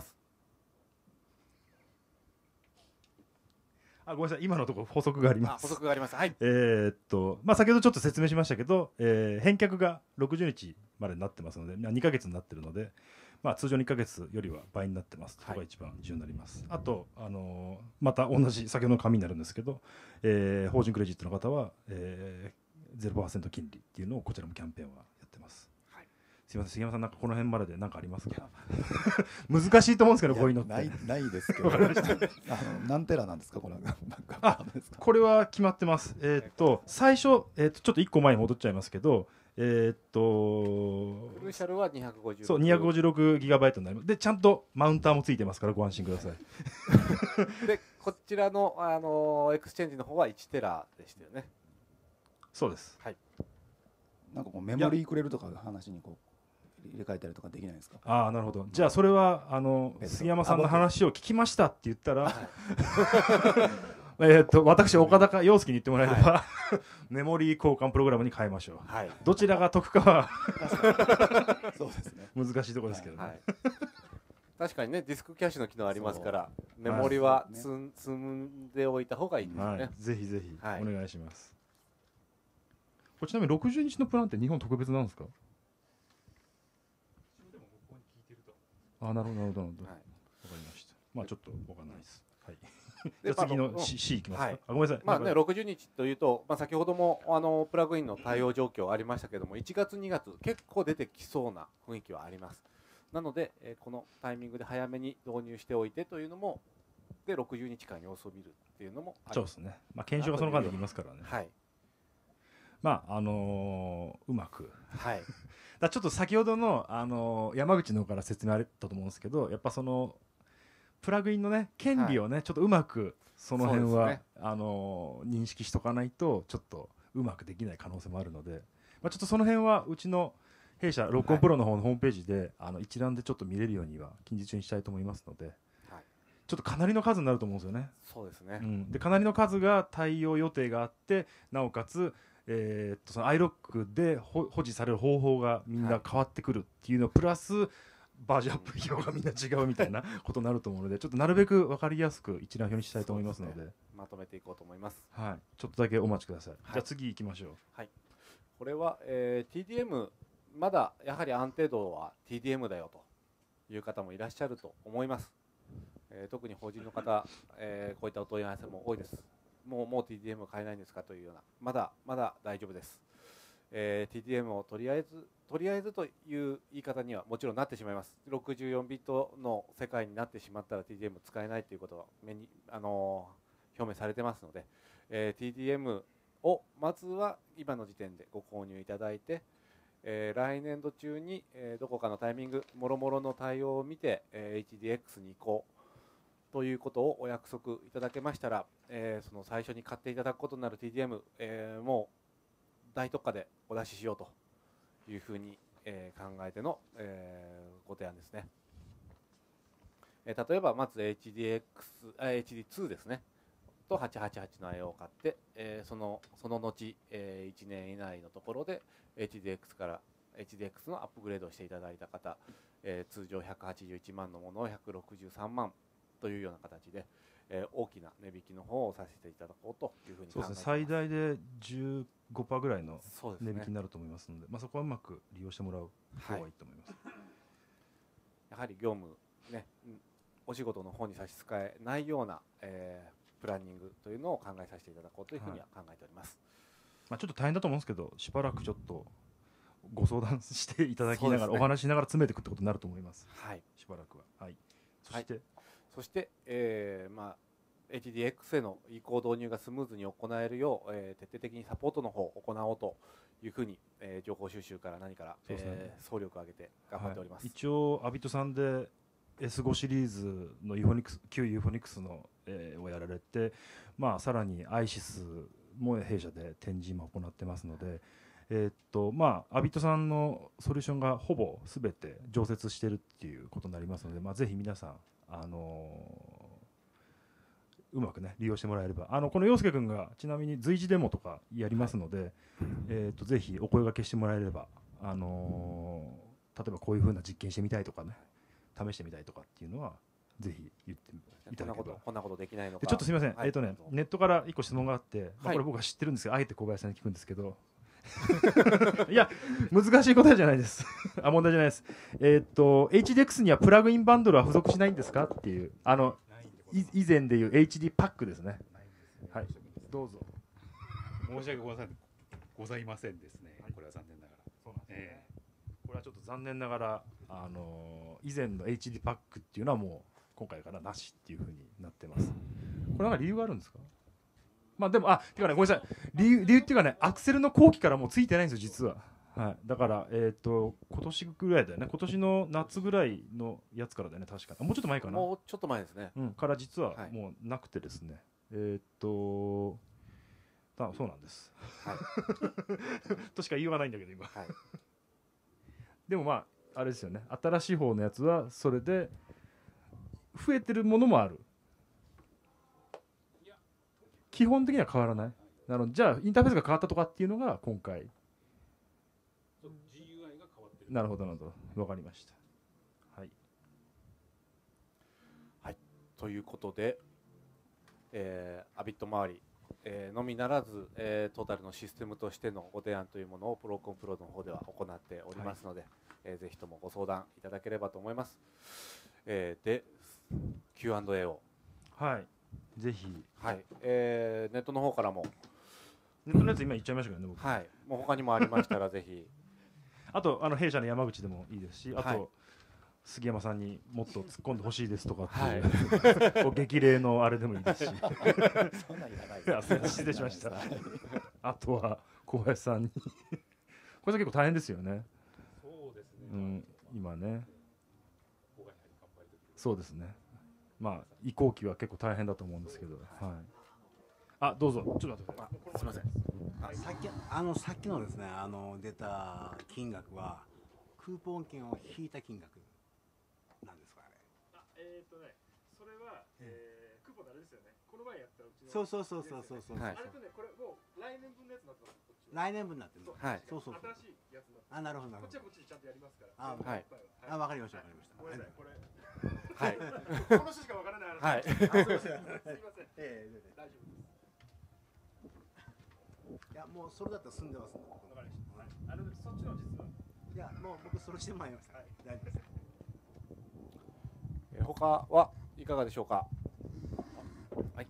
あ、ごめんなさい、今のところ補足があります。 あ、補足があります。はい。 えーっと、まあ、先ほどちょっと説明しましたけど、えー返却がろくじゅうにちまでになってますので、まあにかげつになってるので、まあ、通常にかげつよりは倍になってます。そこが一番重要になります。あと、あのーまた同じ先ほどの紙になるんですけど、えー法人クレジットの方は、えー、ゼロパーセント 金利っていうのをこちらもキャンペーンはやってます。はい、すみません、杉山さん、なんかこの辺までで何かありますか？難しいと思うんですけど、こういうのって。 ないないですけど。 わかりました。 あの何テラなんですか、これ。 あ、これは決まってます。えーっと最初、えーっとちょっといっこまえに戻っちゃいますけど、えーっとクルーシャルはにひゃくごじゅうろく、 そう にひゃくごじゅうろくギガバイト になります。でちゃんとマウンターもついてますからご安心ください。 でこちらの、あのーエクスチェンジの方はいちテラでしたよね。 そうです。 はい。 なんかこうメモリーくれるとか話にこう入れ替えたりとかできないですか？ ああ、なるほど。じゃあそれはあの杉山さんの話を聞きましたって言ったら、えっと私岡田洋介に言ってもらえれば、はい、メモリー交換プログラムに変えましょう。はい、どちらが得かはそうですね。 難しいところですけどね。はいはい、 確かにね、ディスクキャッシュの機能ありますから、メモリは積ん、積んでおいた方がいいですね。はい、 ぜひぜひお願いします。これちなみにろくじゅうにちのプランって日本特別なんですか？あ、なるほどなるほどなるほど。わ、はい、かりました。まあちょっとわかんないです。はい。じゃあ次の C, C いきますか。はい、あ、ごめんなさい。 まあね、ろくじゅうにちというと、まあ先ほどもあのプラグインの対応状況ありましたけども、いちがつにがつ結構出てきそうな雰囲気はあります。なので、えー、このタイミングで早めに導入しておいてというのも、でろくじゅうにちかん様子を見るっていうのもあり。 そうですね。まあ検証がその間できますからね。 はい。 まああのー、うまく。 はい。 だちょっと先ほどの、あのー、山口の方から説明あったと思うんですけど、やっぱそのプラグインのね権利をね、はい、ちょっとうまくその辺は、ね、あのー、認識しとかないとちょっとうまくできない可能性もあるので、まあ、ちょっとその辺はうちの弊社ロックオンプロの方のホームページで、はい、あの一覧でちょっと見れるようには近日中にしたいと思いますので、はい、ちょっとかなりの数になると思うんですよね。 そうですね、 うん、でかなりの数が対応予定があって、なおかつえー、っとその アイロック で保持される方法がみんな変わってくるっていうのプラスバージョンアップ費用がみんな違うみたいなことになると思うので、ちょっとなるべく分かりやすく一覧表にしたいと思いますので、 ね、まとめていこうと思います。 はい、ちょっとだけお待ちください。はい、じゃあ次行きましょう。 はい、これは、えー、ティーディーエム まだやはり安定度は ティーディーエム だよという方もいらっしゃると思います。えー、特に法人の方、えー、こういったお問い合わせも多いです。もうもう ティーディーエム 買えないんですかというような、まだまだ大丈夫です。えー、ティーディーエム をとりあえずとりあえずという言い方にはもちろんなってしまいます。ろくじゅうよんビットの世界になってしまったら ティーディーエム 使えないということは目に、あのー、表明されてますので、えー、ティーディーエム をまずは今の時点でご購入いただいて、えー、来年度中に、えー、どこかのタイミングもろもろの対応を見て、えー、エイチディーエックス に移行ということをお約束いただけましたら、えー、その最初に買っていただくことになる ティーディーエム、えー、もう大特価でお出ししようというふうに、えー、考えての、えー、ご提案ですね。 えー例えばまず エイチディーエックス、あ エイチディーツー ですねとはちはちはちの エー を買って、えーそのその後、えーいちねん以内のところで エイチディーエックス から エイチディーエックス のアップグレードをしていただいた方、えー通常ひゃくはちじゅういちまんのものをひゃくろくじゅうさんまんというような形で、えー大きな値引きの方をさせていただこうというふうに考えています。 そうですね、最大で じゅうごパーセント ぐらいのそうですね値引きになると思いますので、まあ、そこはうまく利用してもらう方がいいと思います。 やはり業務、ね、うんお仕事の方に差し支えないような、えープランニングというのを考えさせていただこうというふうには考えております。 まあ、ちょっと大変だと思うんですけど、しばらくちょっとご相談していただきながら、 そうですねお話ししながら詰めていくってことになると思います。 はい、 しばらくは。はい。そして、 はいそして、えーまあ、エイチディーエックス への移行導入がスムーズに行えるよう、えー徹底的にサポートの方を行おうというふうに、えー情報収集から何から、 そうですねえー総力を挙げて頑張っております。 はい、一応アビットさんで エスファイブ シリーズのユーフォニクス旧ユーフォニクスの、えーをやられて、まあ、さらにアイシスも弊社で展示も行ってますので、えーっとまあ、アビットさんのソリューションがほぼすべて常設しているっていうことになりますので、まあ、ぜひ皆さん、あのーうまくね利用してもらえれば、あのこの陽介君がちなみに随時デモとかやりますので、えーっとぜひお声掛けしてもらえれば、あのー例えばこういうふうな実験してみたいとかね、試してみたいとかっていうのはぜひ言っていただければ。 こんなことこんなことできないのか。 でちょっとすみません、 はいえっ、とねネットから一個質問があって、まあ、 はいこれ僕は知ってるんですけど、あえて小林さんに聞くんですけどいや難しい答えじゃないですあ問題じゃないです。えっ、と エイチディーエックス にはプラグインバンドルは付属しないんですかっていう、あのい以前でいう エイチディー パックですね。はい、どうぞ。 申し訳ございませんございませんですね、これは残念ながら。 そうなんですね、これはちょっと残念ながら、あのー以前の エイチディー パックっていうのはもう今回からなしっていうふうになってます。これなんか理由があるんですか？まあでも、あ、てかね、ごめんなさい。理由、理由っていうかね、アクセルの後期からもうついてないんですよ、実は。はい。だから、えっ、と、今年ぐらいだよね。今年の夏ぐらいのやつからだよね、確か。もうちょっと前かな。 もうちょっと前ですね。 うん、から実はもうなくてですね。えっ、と、あ、そうなんです。 はいとしか言いようがないんだけど、今。 はいでもまあ、あれですよね。新しい方のやつは、それで、増えてるものもある。基本的には変わらない。なので、じゃあインターフェースが変わったとかっていうのが今回。 ジーユーアイ が変わってる。 なるほどなるほど、わかりました。はい。 はい。ということで、えー、アビット周り、えーのみならず、えートータルのシステムとしてのご提案というものをプロコンプロの方では行っておりますので、えーぜひともご相談いただければと思います。えーで キューアンドエー をはいぜひ、 はいえーネットの方からもネットのやつ今言っちゃいましたけどね、僕。 はい、もう他にもありましたらぜひあとあの弊社の山口でもいいですし、あと、 はい杉山さんにもっと突っ込んでほしいですとかってはいいう、こう激励のあれでもいいですしそんなんいらないですやすいません失礼しましたはいあとは小林さんにこれ結構大変ですよね。 そうですね。 うん、今ねそうですね。まあ移行期は結構大変だと思うんですけど、はい。あ、どうぞ。ちょっと待ってください。 すみません。 あさっきあのさっきのですねあの出た金額はクーポン券を引いた金額なんですかあれ。 あ、えっ、とね、それは、えー、クーポンあれですよね。この前やったうちの。 そうそうそうそうそうそう。 あれとね、これもう来年分のやつになってます。こっちは来年分になってるの。 はいそうそうそう。 新しいやつになってます。 あ、なるほどなるほど。 こっちはこっちでちゃんとやりますから。 あ、 はいあ、わかりましたわかりました。 ごめんなさい、これ。 はいこの人しかわからないはいあすいません。すいません。 ええ大丈夫です。 いやもうそれだったら済んでますんで。 わかりました。はい。あのそっちの実は。 いやもう僕それしてまいりました。はい、大丈夫です。 えー他はいかがでしょうか。はい。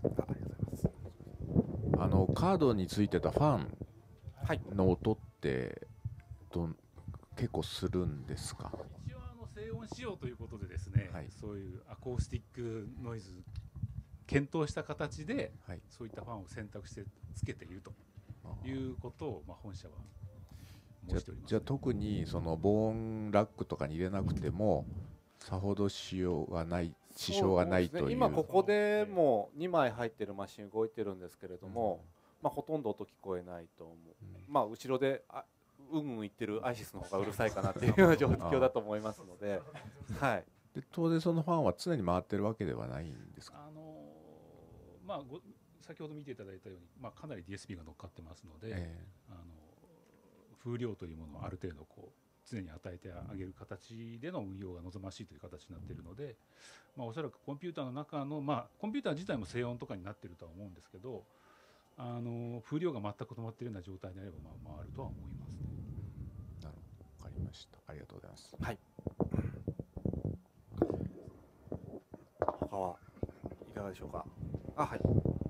あのカードについてたファンの音ってどん結構するんですか？ 一応あの静音仕様ということでですね、そういうアコースティックノイズ検討した形で、そういったファンを選択してつけているということを、まあ、本社はじゃ申しております。 じゃあ特にその防音ラックとかに入れなくてもさほど使用がない支障がないという。 そうですね、今ここでもうにまい入ってるマシン動いてるんですけれども、まあほとんど音聞こえないと思う。まあ後ろであうんうん言ってるアイシスの方がうるさいかなっていうような状況だと思いますので、はい。 で当然そのファンは常に回ってるわけではないんですか。 あのまあ、ご先ほど見ていただいたように、まあ、かなり ディーエスピー が乗っかってますので、えー、あの風量というものをある程度こう常に与えてあげる形での運用が望ましいという形になっているので、まあ、おそらくコンピューターの中の、まあ、コンピューター自体も静音とかになっているとは思うんですけど、あの風量が全く止まっているような状態であれば、まあ、回るとは思いますね。 なるほど、わかりました。ありがとうございます。 はい。他はいかがでしょうか。あ、はい。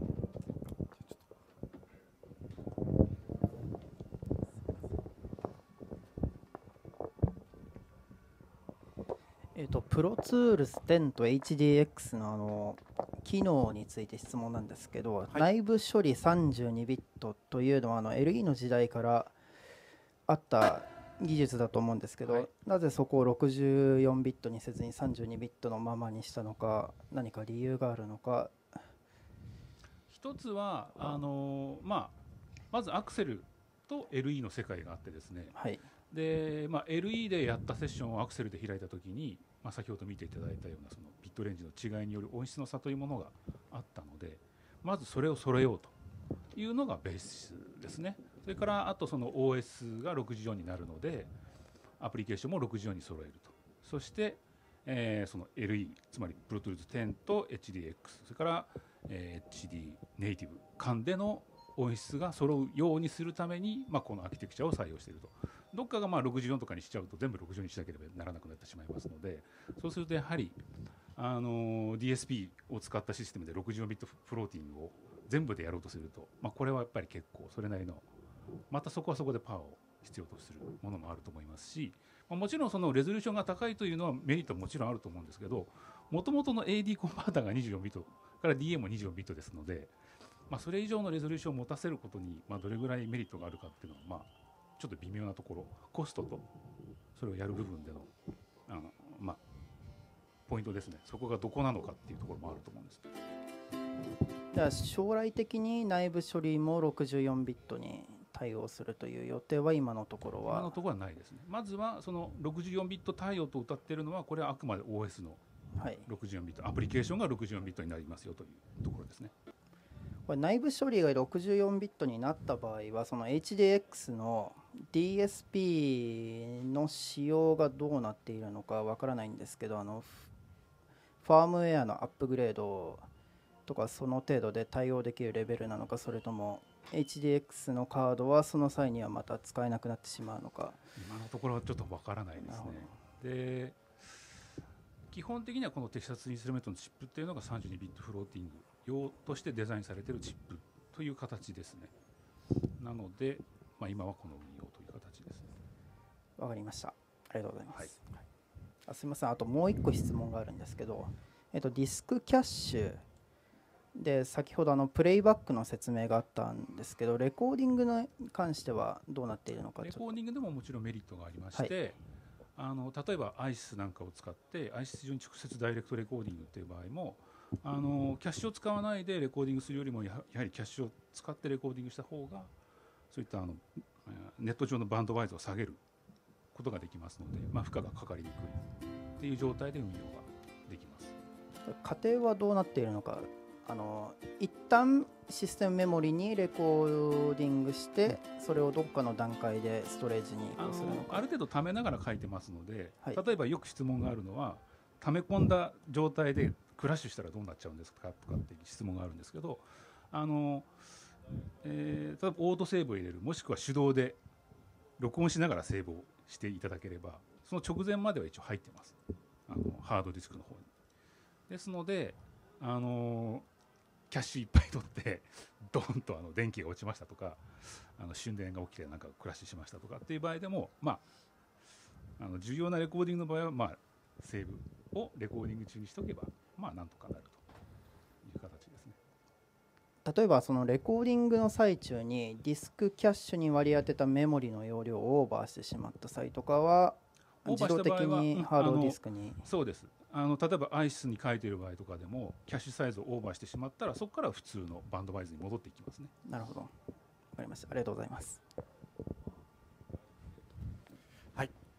えっと、プロツールステンと エイチディーエックス のあの機能について質問なんですけど、はい、内部処理さんじゅうにビットというのはあの エルイー の時代からあった技術だと思うんですけど、はい、なぜそこをろくじゅうよんビットにせずにさんじゅうにビットのままにしたのか、何か理由があるのか。 一つはあの、まあ、まずアクセルと エルイー の世界があってですね、 はいでまあ、エルイー でやったセッションをアクセルで開いたときに、まあ、先ほど見ていただいたようなそのビットレンジの違いによる音質の差というものがあったので、まずそれを揃えようというのがベースですね。それからあとその オーエス がろくじゅうよんになるのでアプリケーションもろくじゅうよんに揃えると。そして、えー、その エルイー つまり プロトゥールズテンと エイチディーエックス それから、えー、エイチディー ネイティブ間での音質が揃うようにするために、まあ、このアーキテクチャを採用していると。どっかがまあろくじゅうよんとかにしちゃうと全部ろくじゅうよんにしなければならなくなってしまいますので、そうするとやはりあの ディーエスピー を使ったシステムでろくじゅうよんビットフローティングを全部でやろうとすると、まあ、これはやっぱり結構それなりのまたそこはそこでパワーを必要とするものもあると思いますし、まあ、もちろんそのレゾリューションが高いというのはメリットももちろんあると思うんですけど、もともとの エーディー コンバーターがにじゅうよんビットから ディーエー もにじゅうよんビットですので、まあ、それ以上のレゾリューションを持たせることにまあどれぐらいメリットがあるかっていうのはまあちょっと微妙なところ、コストとそれをやる部分でのあの、まあ、ポイントですね。そこがどこなのかっていうところもあると思うんです。 じゃあ将来的に内部処理もろくじゅうよんビットに対応するという予定は今のところは今のところはないですね。まずはそのろくじゅうよんビット対応と謳っているのはこれはあくまで オーエス のろくじゅうよんビット、はい、アプリケーションがろくじゅうよんビットになりますよというところですね。 これ内部処理がろくじゅうよんビットになった場合はその エイチディーエックス の ディーエスピー の仕様がどうなっているのかわからないんですけど、あのファームウェアのアップグレードとかその程度で対応できるレベルなのか、それとも エイチディーエックス のカードはその際にはまた使えなくなってしまうのか。 今のところはちょっとわからないですね。で基本的にはこのテキサスインストゥルメントのチップっていうのがさんじゅうにビットフローティング用としてデザインされているチップという形ですね。なので、まあ、今はこの運用という形ですね。 わかりました。ありがとうございます。はい、あすみません。あともう一個質問があるんですけど、えっと、ディスクキャッシュで先ほどあのプレイバックの説明があったんですけど、レコーディングに関してはどうなっているのか。 レコーディングでももちろんメリットがありまして、はい、あの例えば アイシス なんかを使って アイシス 上に直接ダイレクトレコーディングという場合も、あのキャッシュを使わないでレコーディングするよりも や, やはりキャッシュを使ってレコーディングした方がそういったあのネット上のバンドワイズを下げることができますので、まあ、負荷がかかりにくいっていう状態で運用ができます。 過程はどうなっているのか。あの一旦システムメモリにレコーディングしてそれをどっかの段階でストレージに移行するのか。 あ, ある程度貯めながら書いてますので、 はい、 例えばよく質問があるのは溜め込んだ状態でクラッシュしたらどうなっちゃうんですかとかっていう質問があるんですけど、あの、えー、例えばオートセーブを入れる、もしくは手動で録音しながらセーブをしていただければその直前までは一応入ってます、あのハードディスクの方に。ですのであのキャッシュいっぱい取ってドーンとあの電気が落ちましたとか、あの瞬電が起きてなんかクラッシュしましたとかっていう場合でも、まあ、あの重要なレコーディングの場合は、まあ、セーブをレコーディング中にしておけば、まあ、なんとかなるという形ですね。 例えばそのレコーディングの最中にディスクキャッシュに割り当てたメモリの容量をオーバーしてしまった際とかは自動的にハードディスクに、 うん、そうです。あの例えばアイシスに書いている場合とかでもキャッシュサイズをオーバーしてしまったらそこから普通のバンドワイズに戻っていきますね。 なるほど、わかりました。ありがとうございます。 はい、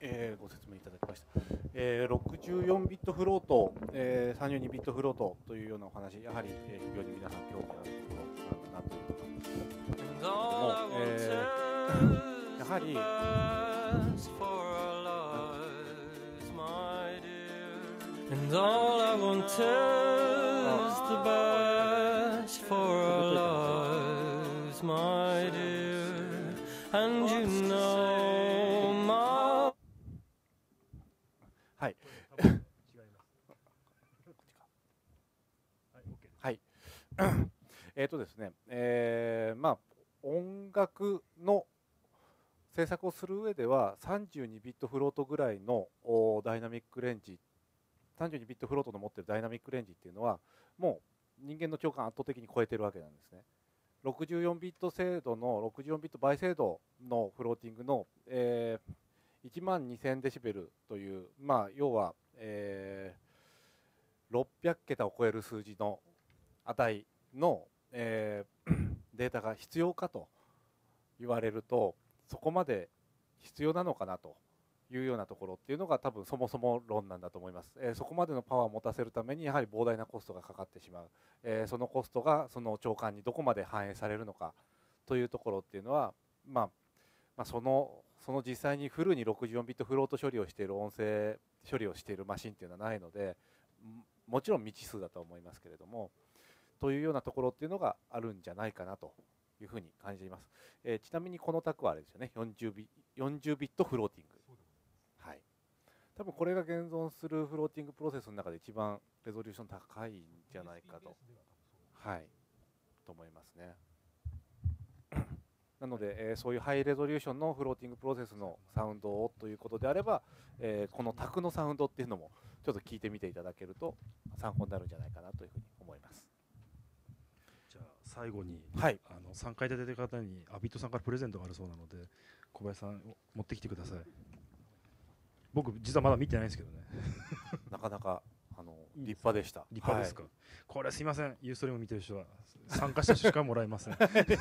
えー、ご説明いただきました。えー、ろくじゅうよんビットフロート、えー、さんじゅうにビットフロートというようなお話、やはり、えー、非常に皆さん興味あるところなんだなというところですけども、えー、やはり、 And all I want is the best for our lives, my dear. And you know my はい。はい。えっとですね、えー、まあ音楽の制作をする上ではさんじゅうにビットフロートぐらいのダイナミックレンジ、さんじゅうにビットフロートの持っているダイナミックレンジっていうのはもう人間の共感を圧倒的に超えてるわけなんですね。ろくじゅうよんビット精度のろくじゅうよんビット倍精度のフローティングの、えー、いちまんにせんデシベルという、まあ、要は、えー、ろっぴゃくけたを超える数字の値の、えー、データが必要かと言われるとそこまで必要なのかなというようなところっていうのが多分そもそも論なんだと思います、えー、そこまでのパワーを持たせるためにやはり膨大なコストがかかってしまう、えー、そのコストがその長官にどこまで反映されるのかというところっていうのは、まあ、まあそのその実際にフルにろくじゅうよんビットフロート処理をしている音声処理をしているマシンっていうのはないのでもちろん未知数だと思いますけれどもというようなところっていうのがあるんじゃないかなというふうに感じています、えー、ちなみにこのタクはあれですよねよんじゅうビットフローティング、はい、多分これが現存するフローティングプロセスの中で一番レゾリューション高いんじゃないかと、はい、と思いますねなので、えー、そういうハイレゾリューションのフローティングプロセスのサウンドをということであれば、えー、このタクのサウンドっていうのもちょっと聞いてみていただけると参考になるんじゃないかなというふうに思います。 じゃあ最後に、 はい、 あのさんかい立てて方にアビットさんからプレゼントがあるそうなので小林さん持ってきてください。僕実はまだ見てないんですけどねなかなかあの立派でした。 立派ですか、はい、これすいませんユーストリーム見てる人は参加した人しかもらえません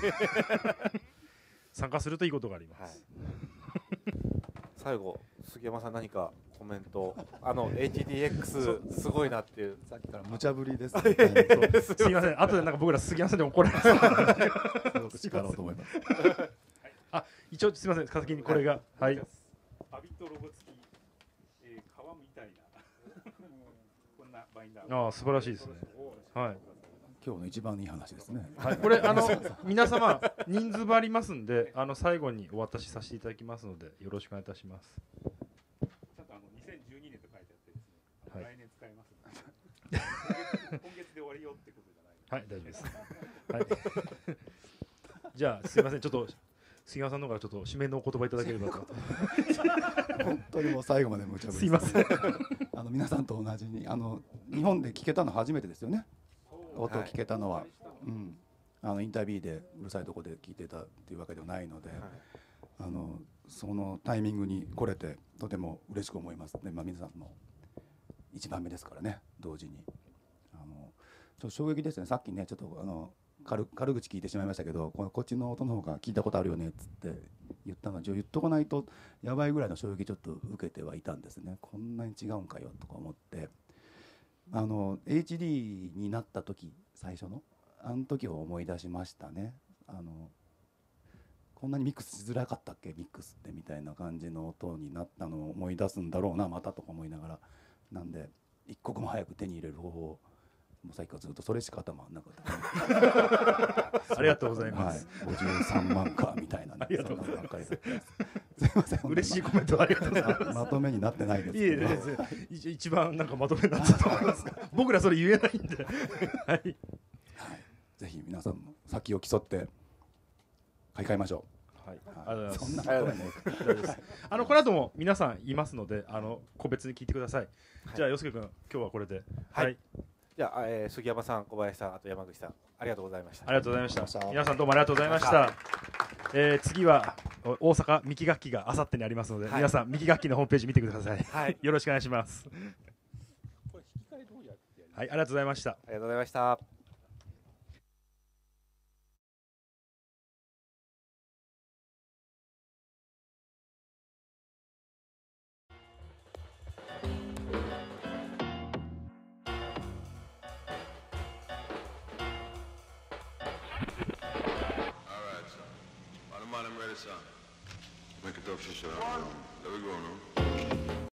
参加するといいことがあります、はい、 最後杉山さん何かコメントあの エイチディーエックス すごいなっていうさっきから無茶ぶりですすみません後でなんか僕ら杉山さんに怒られますすごく叱ろうと思いますあ一応すみません先にこれがはい、はい、 アビットロゴ付き、えー、革みたいなこんなバインダーああ素晴らしいですねはい今日の一番いい話ですね。 はい、これあの皆様人数分ありますんで、あの最後にお渡しさせていただきますのでよろしくお願いいたします。 ちゃんとあのにせんじゅうにねんと書いてあってですね、はい、来年使えますので今月で終わりよってことじゃない。 はい大丈夫です。はい。じゃあすみませんちょっと杉山さんの方からちょっと締めのお言葉いただければと。 本当にもう最後まで無茶ぶり。 すいません。 あの皆さんと同じにあの日本で聞けたの初めてですよね。音を聞けたのは、はい、うん、あのインタビューでうるさいところで聞いてたっていうわけではないので、はい、あのそのタイミングに来れてとても嬉しく思いますね。まあ、皆さんも一番目ですからね同時にあのちょっと衝撃ですね。さっきねちょっとあの 軽, 軽口聞いてしまいましたけどこ, こっちの音の方が聞いたことあるよねっつって言ったのは言っとかないとやばいぐらいの衝撃ちょっと受けてはいたんですね。こんなに違うんかよとか思って。あの エイチディー になった時最初のあの時を思い出しましたね。あのこんなにミックスしづらかったっけミックスってみたいな感じの音になったのを思い出すんだろうなまたとか思いながらなんで一刻も早く手に入れる方法をもうさっきからずっとそれしか頭なかった、 ありがとうございます、 はい、ごじゅうさんまんかみたいな、ね、 ありがとうございます。 すいません嬉しいコメントありがとうございます。 まとめになってないですけど。 いえいえ一番なんかまとめになったと思います。僕らそれ言えないんで。はい。はい、 ぜひ皆さんも先を競って買い替えましょう。はい。ありがとうございます。 そんなことはね。 あのこの後も皆さんいますので、あの個別に聞いてください。はい、じゃあ洋介君今日はこれで。 はい。はい、じゃあ、えー、杉山さん、小林さん、あと山口さん、ありがとうございました。 ありがとうございました。皆さんどうもありがとうございました。えー、次は大阪三木楽器があさってにありますので、はい、皆さん三木楽器のホームページ見てください。はい、よろしくお願いします。はい、ありがとうございました。ありがとうございました。 さん。Make a talk to Sharon. There we go, no?